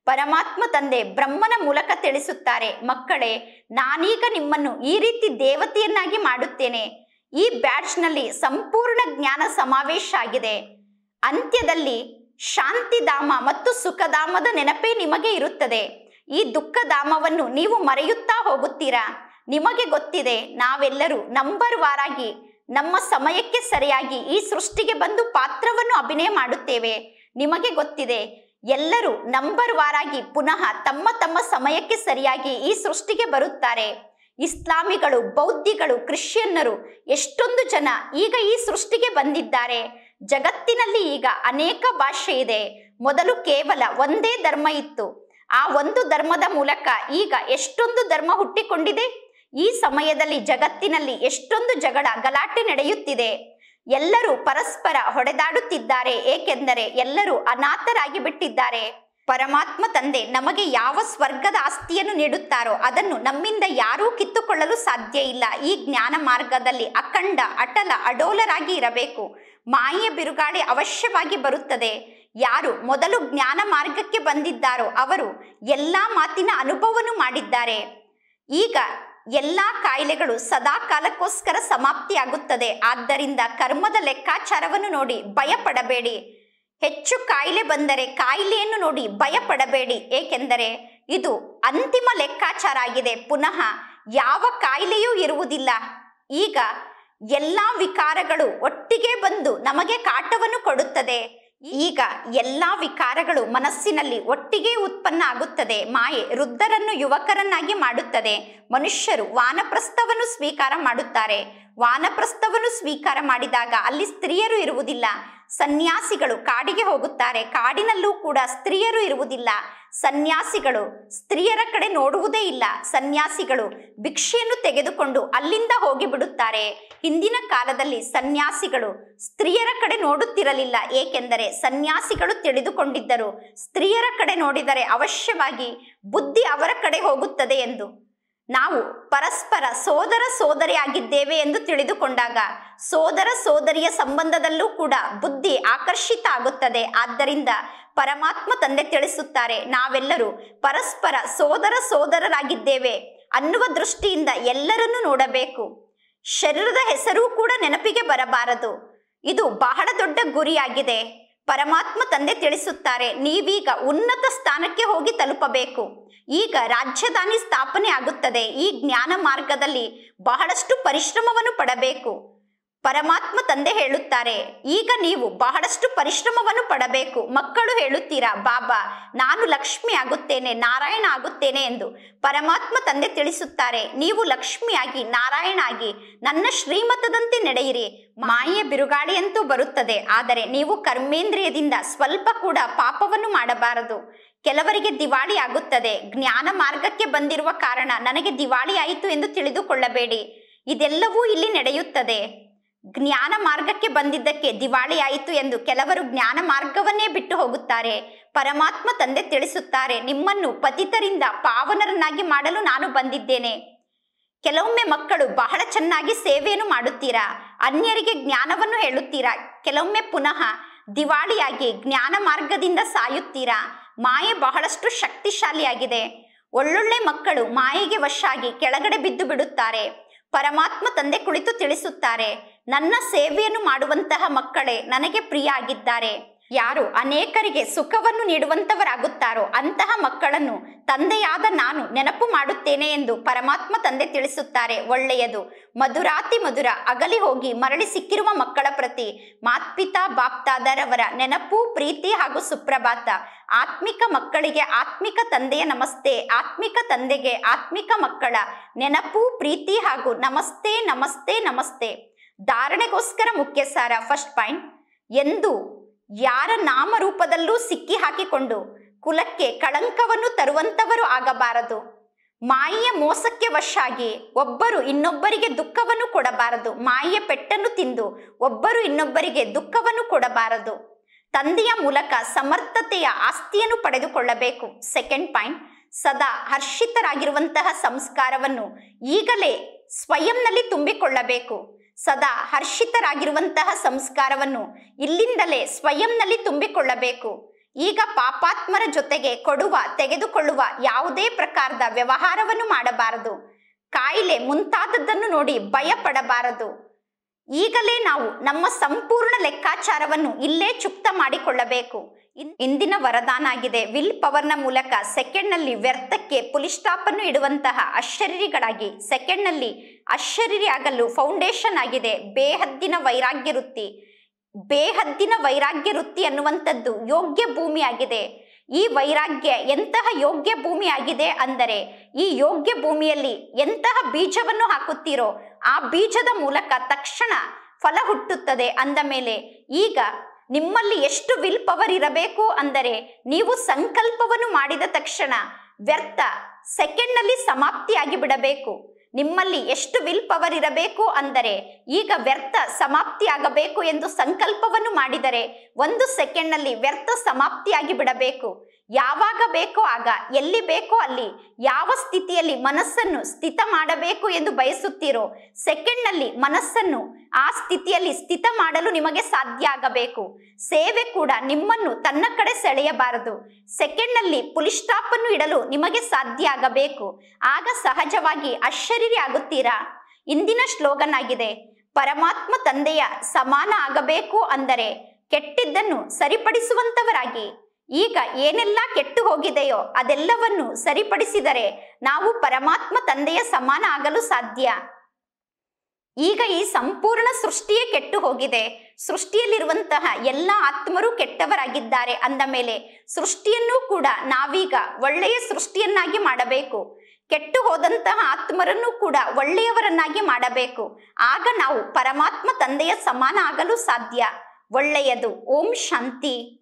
ಪರಮಾತ್ಮ ತಂದೆ ಬ್ರಹ್ಮನ ಮೂಲಕ ತಿಳಿಸುತ್ತಾರೆ, ಮಕ್ಕಳೇ, ನಾನೀಗ ನಿಮ್ಮನ್ನು ಈ ರೀತಿ ದೇವತೆಯನ್ನಾಗಿ ಮಾಡುತ್ತೇನೆ. ಈ ಬ್ಯಾಡ್ಜ್ನಲ್ಲಿ ಸಂಪೂರ್ಣ ಜ್ಞಾನ ಸಮಾವೇಶ ಆಗಿದೆ. ಅಂತ್ಯದಲ್ಲಿ ಶಾಂತಿಧಾಮ ಮತ್ತು ಸುಖಧಾಮದ ನೆನಪೇ ನಿಮಗೆ ಇರುತ್ತದೆ. ಈ ದುಃಖಧಾಮವನ್ನು ನೀವು ಮರೆಯುತ್ತಾ ಹೋಗುತ್ತೀರಾ. ನಿಮಗೆ ಗೊತ್ತಿದೆ, ನಾವೆಲ್ಲರೂ ನಂಬರ್ ವಾರಾಗಿ ನಮ್ಮ ಸಮಯಕ್ಕೆ ಸರಿಯಾಗಿ ಈ ಸೃಷ್ಟಿಗೆ ಬಂದು ಪಾತ್ರವನ್ನು ಅಭಿನಯ ಮಾಡುತ್ತೇವೆ. ನಿಮಗೆ ಗೊತ್ತಿದೆ, ಎಲ್ಲರೂ ನಂಬರ್ ವಾರಾಗಿ ಪುನಃ ತಮ್ಮ ತಮ್ಮ ಸಮಯಕ್ಕೆ ಸರಿಯಾಗಿ ಈ ಸೃಷ್ಟಿಗೆ ಬರುತ್ತಾರೆ. ಇಸ್ಲಾಮಿಗಳು, ಬೌದ್ಧಿಗಳು, ಕ್ರಿಶ್ಚಿಯನ್ನರು ಎಷ್ಟೊಂದು ಜನ ಈಗ ಈ ಸೃಷ್ಟಿಗೆ ಬಂದಿದ್ದಾರೆ. ಜಗತ್ತಿನಲ್ಲಿ ಈಗ ಅನೇಕ ಭಾಷೆ ಇದೆ. ಮೊದಲು ಕೇವಲ ಒಂದೇ ಧರ್ಮ ಇತ್ತು. ಆ ಒಂದು ಧರ್ಮದ ಮೂಲಕ ಈಗ ಎಷ್ಟೊಂದು ಧರ್ಮ ಹುಟ್ಟಿಕೊಂಡಿದೆ. ಈ ಸಮಯದಲ್ಲಿ ಜಗತ್ತಿನಲ್ಲಿ ಎಷ್ಟೊಂದು ಜಗಳ, ಗಲಾಟೆ ನಡೆಯುತ್ತಿದೆ. ಎಲ್ಲರೂ ಪರಸ್ಪರ ಹೊಡೆದಾಡುತ್ತಿದ್ದಾರೆ, ಏಕೆಂದರೆ ಎಲ್ಲರೂ ಅನಾಥರಾಗಿ ಬಿಟ್ಟಿದ್ದಾರೆ. ಪರಮಾತ್ಮ ತಂದೆ ನಮಗೆ ಯಾವ ಸ್ವರ್ಗದ ಆಸ್ತಿಯನ್ನು ನೀಡುತ್ತಾರೋ ಅದನ್ನು ನಮ್ಮಿಂದ ಯಾರೂ ಕಿತ್ತುಕೊಳ್ಳಲು ಸಾಧ್ಯ ಇಲ್ಲ. ಈ ಜ್ಞಾನ ಮಾರ್ಗದಲ್ಲಿ ಅಖಂಡ, ಅಟಲ, ಅಡೋಲರಾಗಿ ಇರಬೇಕು. ಮಾಯೆಯ ಬಿರುಗಾಳಿ ಅವಶ್ಯವಾಗಿ ಬರುತ್ತದೆ. ಯಾರು ಮೊದಲು ಜ್ಞಾನ ಮಾರ್ಗಕ್ಕೆ ಬಂದಿದ್ದಾರೋ ಅವರು ಎಲ್ಲಾ ಮಾತಿನ ಅನುಭವವನ್ನು ಮಾಡಿದ್ದಾರೆ. ಈಗ ಎಲ್ಲಾ ಕಾಯಿಲೆಗಳು ಸದಾ ಕಾಲಕ್ಕೋಸ್ಕರ ಸಮಾಪ್ತಿಯಾಗುತ್ತದೆ. ಆದ್ದರಿಂದ ಕರ್ಮದ ಲೆಕ್ಕಾಚಾರವನ್ನು ನೋಡಿ ಭಯ ಪಡಬೇಡಿ. ಹೆಚ್ಚು ಕಾಯಿಲೆ ಬಂದರೆ ಕಾಯಿಲೆಯನ್ನು ನೋಡಿ ಭಯ ಪಡಬೇಡಿ, ಏಕೆಂದರೆ ಇದು ಅಂತಿಮ ಲೆಕ್ಕಾಚಾರ ಆಗಿದೆ. ಪುನಃ ಯಾವ ಕಾಯಿಲೆಯೂ ಇರುವುದಿಲ್ಲ. ಈಗ ಎಲ್ಲಾ ವಿಕಾರಗಳು ಒಟ್ಟಿಗೆ ಬಂದು ನಮಗೆ ಕಾಟವನ್ನು ಕೊಡುತ್ತದೆ. ಈಗ ಎಲ್ಲಾ ವಿಕಾರಗಳು ಮನಸ್ಸಿನಲ್ಲಿ ಒಟ್ಟಿಗೆ ಉತ್ಪನ್ನ ಆಗುತ್ತದೆ. ಮಾಯೆ ವೃದ್ಧರನ್ನು ಯುವಕರನ್ನಾಗಿ ಮಾಡುತ್ತದೆ. ಮನುಷ್ಯರು ವಾನಪ್ರಸ್ಥವನ್ನು ಸ್ವೀಕಾರ ಮಾಡುತ್ತಾರೆ. ವಾನಪ್ರಸ್ಥವನ್ನು ಸ್ವೀಕಾರ ಮಾಡಿದಾಗ ಅಲ್ಲಿ ಸ್ತ್ರೀಯರು ಇರುವುದಿಲ್ಲ. ಸನ್ಯಾಸಿಗಳು ಕಾಡಿಗೆ ಹೋಗುತ್ತಾರೆ. ಕಾಡಿನಲ್ಲೂ ಕೂಡ ಸ್ತ್ರೀಯರು ಇರುವುದಿಲ್ಲ. ಸನ್ಯಾಸಿಗಳು ಸ್ತ್ರೀಯರ ಕಡೆ ನೋಡುವುದೇ ಇಲ್ಲ. ಸನ್ಯಾಸಿಗಳು ಭಿಕ್ಷೆಯನ್ನು ತೆಗೆದುಕೊಂಡು ಅಲ್ಲಿಂದ ಹೋಗಿಬಿಡುತ್ತಾರೆ. ಹಿಂದಿನ ಕಾಲದಲ್ಲಿ ಸನ್ಯಾಸಿಗಳು ಸ್ತ್ರೀಯರ ಕಡೆ ನೋಡುತ್ತಿರಲಿಲ್ಲ, ಏಕೆಂದರೆ ಸನ್ಯಾಸಿಗಳು ತಿಳಿದುಕೊಂಡಿದ್ದರು, ಸ್ತ್ರೀಯರ ಕಡೆ ನೋಡಿದರೆ ಅವಶ್ಯವಾಗಿ ಬುದ್ಧಿ ಅವರ ಕಡೆ ಹೋಗುತ್ತದೆ ಎಂದು. ನಾವು ಪರಸ್ಪರ ಸೋದರ ಸೋದರಿಯಾಗಿದ್ದೇವೆ ಎಂದು ತಿಳಿದುಕೊಂಡಾಗ ಸೋದರ ಸೋದರಿಯ ಸಂಬಂಧದಲ್ಲೂ ಕೂಡ ಬುದ್ಧಿ ಆಕರ್ಷಿತ ಆಗುತ್ತದೆ. ಆದ್ದರಿಂದ ಪರಮಾತ್ಮ ತಂದೆ ತಿಳಿಸುತ್ತಾರೆ, ನಾವೆಲ್ಲರೂ ಪರಸ್ಪರ ಸೋದರ ಸೋದರರಾಗಿದ್ದೇವೆ ಅನ್ನುವ ದೃಷ್ಟಿಯಿಂದ ಎಲ್ಲರನ್ನೂ ನೋಡಬೇಕು. ಶರೀರದ ಹೆಸರು ಕೂಡ ನೆನಪಿಗೆ ಬರಬಾರದು. ಇದು ಬಹಳ ದೊಡ್ಡ ಗುರಿಯಾಗಿದೆ. ಪರಮಾತ್ಮ ತಂದೆ ತಿಳಿಸುತ್ತಾರೆ, ನೀವೀಗ ಉನ್ನತ ಸ್ಥಾನಕ್ಕೆ ಹೋಗಿ ತಲುಪಬೇಕು. ಈಗ ರಾಜಧಾನಿ ಸ್ಥಾಪನೆ ಆಗುತ್ತದೆ. ಈ ಜ್ಞಾನ ಮಾರ್ಗದಲ್ಲಿ ಬಹಳಷ್ಟು ಪರಿಶ್ರಮವನ್ನು ಪಡಬೇಕು. ಪರಮಾತ್ಮ ತಂದೆ ಹೇಳುತ್ತಾರೆ, ಈಗ ನೀವು ಬಹಳಷ್ಟು ಪರಿಶ್ರಮವನ್ನು ಪಡಬೇಕು. ಮಕ್ಕಳು ಹೇಳುತ್ತೀರಾ, ಬಾಬಾ ನಾನು ಲಕ್ಷ್ಮಿ ಆಗುತ್ತೇನೆ, ನಾರಾಯಣ ಆಗುತ್ತೇನೆ ಎಂದು. ಪರಮಾತ್ಮ ತಂದೆ ತಿಳಿಸುತ್ತಾರೆ, ನೀವು ಲಕ್ಷ್ಮಿಯಾಗಿ, ನಾರಾಯಣ ಆಗಿ ನನ್ನ ಶ್ರೀಮತದಂತೆ ನಡೆಯಿರಿ. ಮಾಯೆಯ ಬಿರುಗಾಳಿಯಂತೂ ಬರುತ್ತದೆ, ಆದರೆ ನೀವು ಕರ್ಮೇಂದ್ರಿಯದಿಂದ ಸ್ವಲ್ಪ ಕೂಡ ಪಾಪವನ್ನು ಮಾಡಬಾರದು. ಕೆಲವರಿಗೆ ದಿವಾಳಿ ಆಗುತ್ತದೆ. ಜ್ಞಾನ ಮಾರ್ಗಕ್ಕೆ ಬಂದಿರುವ ಕಾರಣ ನನಗೆ ದಿವಾಳಿ ಆಯಿತು ಎಂದು ತಿಳಿದುಕೊಳ್ಳಬೇಡಿ. ಇದೆಲ್ಲವೂ ಇಲ್ಲಿ ನಡೆಯುತ್ತದೆ. ಜ್ಞಾನ ಮಾರ್ಗಕ್ಕೆ ಬಂದಿದ್ದಕ್ಕೆ ದಿವಾಳಿ ಆಯಿತು ಎಂದು ಕೆಲವರು ಜ್ಞಾನ ಮಾರ್ಗವನ್ನೇ ಬಿಟ್ಟು ಹೋಗುತ್ತಾರೆ. ಪರಮಾತ್ಮ ತಂದೆ ತಿಳಿಸುತ್ತಾರೆ, ನಿಮ್ಮನ್ನು ಪತಿತರಿಂದ ಪಾವನರನ್ನಾಗಿ ಮಾಡಲು ನಾನು ಬಂದಿದ್ದೇನೆ. ಕೆಲವೊಮ್ಮೆ ಮಕ್ಕಳು ಬಹಳ ಚೆನ್ನಾಗಿ ಸೇವೆಯನ್ನು ಮಾಡುತ್ತೀರಾ, ಅನ್ಯರಿಗೆ ಜ್ಞಾನವನ್ನು ಹೇಳುತ್ತೀರಾ. ಕೆಲವೊಮ್ಮೆ ಪುನಃ ದಿವಾಳಿಯಾಗಿ ಜ್ಞಾನ ಮಾರ್ಗದಿಂದ ಸಾಯುತ್ತೀರಾ. ಮಾಯೆ ಬಹಳಷ್ಟು ಶಕ್ತಿಶಾಲಿಯಾಗಿದೆ. ಒಳ್ಳೊಳ್ಳೆ ಮಕ್ಕಳು ಮಾಯೆಗೆ ವಶಾಗಿ ಕೆಳಗಡೆ ಬಿದ್ದು ಬಿಡುತ್ತಾರೆ. ಪರಮಾತ್ಮ ತಂದೆ ಕುಳಿತು ತಿಳಿಸುತ್ತಾರೆ, ನನ್ನ ಸೇವೆಯನ್ನು ಮಾಡುವಂತಹ ಮಕ್ಕಳೇ ನನಗೆ ಪ್ರಿಯ ಆಗಿದ್ದಾರೆ. ಯಾರು ಅನೇಕರಿಗೆ ಸುಖವನ್ನು ನೀಡುವಂತವರಾಗುತ್ತಾರೋ ಅಂತಹ ಮಕ್ಕಳನ್ನು ತಂದೆಯಾದ ನಾನು ನೆನಪು ಮಾಡುತ್ತೇನೆ ಎಂದು ಪರಮಾತ್ಮ ತಂದೆ ತಿಳಿಸುತ್ತಾರೆ. ಒಳ್ಳೆಯದು. ಮಧುರಾತಿ ಮಧುರ ಅಗಲಿ ಹೋಗಿ ಮರಳಿ ಸಿಕ್ಕಿರುವ ಮಕ್ಕಳ ಪ್ರತಿ ಮಾತ್ಪಿತಾ ಬಾಪ್ತಾದರವರ ನೆನಪು, ಪ್ರೀತಿ ಹಾಗೂ ಸುಪ್ರಭಾತ. ಆತ್ಮಿಕ ಮಕ್ಕಳಿಗೆ ಆತ್ಮಿಕ ತಂದೆಯ ನಮಸ್ತೆ. ಆತ್ಮಿಕ ತಂದೆಗೆ ಆತ್ಮಿಕ ಮಕ್ಕಳ ನೆನಪು, ಪ್ರೀತಿ ಹಾಗೂ ನಮಸ್ತೆ ನಮಸ್ತೆ ನಮಸ್ತೆ. ಧಾರಣೆಗೋಸ್ಕರ ಮುಖ್ಯ ಸಾರ. ಫಸ್ಟ್ ಪಾಯಿಂಟ್, ಎಂದು ಯಾರ ನಾಮರೂಪದಲ್ಲೂ ಸಿಕ್ಕಿ ಹಾಕಿಕೊಂಡು ಕುಲಕ್ಕೆ ಕಳಂಕವನ್ನು ತರುವಂತವರು ಆಗಬಾರದು. ಮಾಯೆಯ ಮೋಸಕ್ಕೆ ವಶಾಗಿ ಒಬ್ಬರು ಇನ್ನೊಬ್ಬರಿಗೆ ದುಃಖವನ್ನು ಕೊಡಬಾರದು. ಮಾಯೆಯ ಪೆಟ್ಟನ್ನು ತಿಂದು ಒಬ್ಬರು ಇನ್ನೊಬ್ಬರಿಗೆ ದುಃಖವನ್ನು ಕೊಡಬಾರದು. ತಂದೆಯ ಮೂಲಕ ಸಮರ್ಥತೆಯ ಆಸ್ತಿಯನ್ನು ಪಡೆದುಕೊಳ್ಳಬೇಕು. ಸೆಕೆಂಡ್ ಪಾಯಿಂಟ್, ಸದಾ ಹರ್ಷಿತರಾಗಿರುವಂತಹ ಸಂಸ್ಕಾರವನ್ನು ಈಗಲೇ ಸ್ವಯಂನಲ್ಲಿ ತುಂಬಿಕೊಳ್ಳಬೇಕು. ಸದಾ ಹರ್ಷಿತರಾಗಿರುವಂತಹ ಸಂಸ್ಕಾರವನ್ನು ಇಲ್ಲಿಂದಲೇ ಸ್ವಯಂನಲ್ಲಿ ತುಂಬಿಕೊಳ್ಳಬೇಕು. ಈಗ ಪಾಪಾತ್ಮರ ಜೊತೆಗೆ ಕೊಡುವ ತೆಗೆದುಕೊಳ್ಳುವ ಯಾವುದೇ ಪ್ರಕಾರದ ವ್ಯವಹಾರವನ್ನು ಮಾಡಬಾರದು. ಕಾಯಿಲೆ ಮುಂತಾದದ್ದನ್ನು ನೋಡಿ ಭಯ ಪಡಬಾರದು. ಈಗಲೇ ನಾವು ನಮ್ಮ ಸಂಪೂರ್ಣ ಲೆಕ್ಕಾಚಾರವನ್ನು ಇಲ್ಲೇ ಚುಕ್ತ ಮಾಡಿಕೊಳ್ಳಬೇಕು. ಇಂದಿನ ವರದಾನ ಆಗಿದೆ, ವಿಲ್ ಪವರ್ನ ಮೂಲಕ ಸೆಕೆಂಡ್ನಲ್ಲಿ ವ್ಯರ್ಥಕ್ಕೆ ಪುಲಿ ಸ್ಟಾಪ್ ಅನ್ನು ಇಡುವಂತಹ ಅಶರೀರಿಗಳಾಗಿ ಸೆಕೆಂಡ್ನಲ್ಲಿ ಅಶರೀರಿ ಆಗಲು ಫೌಂಡೇಶನ್ ಆಗಿದೆ ಬೇಹದ್ದಿನ ವೈರಾಗ್ಯ ವೃತ್ತಿ. ಬೇಹದ್ದಿನ ವೈರಾಗ್ಯ ವೃತ್ತಿ ಅನ್ನುವಂಥದ್ದು ಯೋಗ್ಯ ಭೂಮಿಯಾಗಿದೆ. ಈ ವೈರಾಗ್ಯ ಎಂತಹ ಯೋಗ್ಯ ಭೂಮಿ ಆಗಿದೆ ಅಂದರೆ, ಈ ಯೋಗ್ಯ ಭೂಮಿಯಲ್ಲಿ ಎಂತಹ ಬೀಜವನ್ನು ಹಾಕುತ್ತೀರೋ ಆ ಬೀಜದ ಮೂಲಕ ತಕ್ಷಣ ಫಲ ಹುಟ್ಟುತ್ತದೆ. ಅಂದ ಮೇಲೆ ಈಗ ನಿಮ್ಮಲ್ಲಿ ಎಷ್ಟು ವಿಲ್ ಪವರ್ ಇರಬೇಕು ಅಂದರೆ, ನೀವು ಸಂಕಲ್ಪವನ್ನು ಮಾಡಿದ ತಕ್ಷಣ ವ್ಯರ್ಥ ಸೆಕೆಂಡ್ನಲ್ಲಿ ಸಮಾಪ್ತಿಯಾಗಿ ಬಿಡಬೇಕು. ನಿಮ್ಮಲ್ಲಿ ಎಷ್ಟು ವಿಲ್ ಪವರ್ ಇರಬೇಕು ಅಂದರೆ, ಈಗ ವ್ಯರ್ಥ ಸಮಾಪ್ತಿಯಾಗಬೇಕು ಎಂದು ಸಂಕಲ್ಪವನ್ನು ಮಾಡಿದರೆ 1 ಸೆಕೆಂಡ್ನಲ್ಲಿ ವ್ಯರ್ಥ ಸಮಾಪ್ತಿಯಾಗಿ ಬಿಡಬೇಕು. ಯಾವಾಗ ಬೇಕೋ ಆಗ, ಎಲ್ಲಿ ಬೇಕೋ ಅಲ್ಲಿ, ಯಾವ ಸ್ಥಿತಿಯಲ್ಲಿ ಮನಸ್ಸನ್ನು ಸ್ಥಿತ ಮಾಡಬೇಕು ಎಂದು ಬಯಸುತ್ತೀರೋ ಸೆಕೆಂಡ್ನಲ್ಲಿ ಮನಸ್ಸನ್ನು ಆ ಸ್ಥಿತಿಯಲ್ಲಿ ಸ್ಥಿತ ಮಾಡಲು ನಿಮಗೆ ಸಾಧ್ಯ ಆಗಬೇಕು. ಸೇವೆ ಕೂಡ ನಿಮ್ಮನ್ನು ತನ್ನ ಕಡೆ ಸೆಳೆಯಬಾರದು. ಸೆಕೆಂಡ್ನಲ್ಲಿ ಪುಲಿ ಸ್ಟಾಪ್ ಅನ್ನು ಇಡಲು ನಿಮಗೆ ಸಾಧ್ಯ ಆಗಬೇಕು. ಆಗ ಸಹಜವಾಗಿ ಅಶರೀರಿ ಆಗುತ್ತೀರಾ. ಇಂದಿನ ಸ್ಲೋಗನ್ ಆಗಿದೆ, ಪರಮಾತ್ಮ ತಂದೆಯ ಸಮಾನ ಆಗಬೇಕು ಅಂದರೆ ಕೆಟ್ಟಿದ್ದನ್ನು ಸರಿಪಡಿಸುವಂತವರಾಗಿ. ಈಗ ಏನೆಲ್ಲ ಕೆಟ್ಟು ಹೋಗಿದೆಯೋ ಅದೆಲ್ಲವನ್ನು ಸರಿಪಡಿಸಿದರೆ ನಾವು ಪರಮಾತ್ಮ ತಂದೆಯ ಸಮಾನ ಆಗಲು ಸಾಧ್ಯ. ಈಗ ಈ ಸಂಪೂರ್ಣ ಸೃಷ್ಟಿಯೇ ಕೆಟ್ಟು ಹೋಗಿದೆ. ಸೃಷ್ಟಿಯಲ್ಲಿರುವಂತಹ ಎಲ್ಲ ಆತ್ಮರು ಕೆಟ್ಟವರಾಗಿದ್ದಾರೆ. ಅಂದ ಮೇಲೆ ಸೃಷ್ಟಿಯನ್ನು ಕೂಡ ನಾವೀಗ ಒಳ್ಳೆಯ ಸೃಷ್ಟಿಯನ್ನಾಗಿ ಮಾಡಬೇಕು. ಕೆಟ್ಟು ಹೋದಂತಹ ಆತ್ಮರನ್ನು ಕೂಡ ಒಳ್ಳೆಯವರನ್ನಾಗಿ ಮಾಡಬೇಕು. ಆಗ ನಾವು ಪರಮಾತ್ಮ ತಂದೆಯ ಸಮಾನ ಆಗಲು ಸಾಧ್ಯ. ಒಳ್ಳೆಯದು. ಓಂ ಶಾಂತಿ.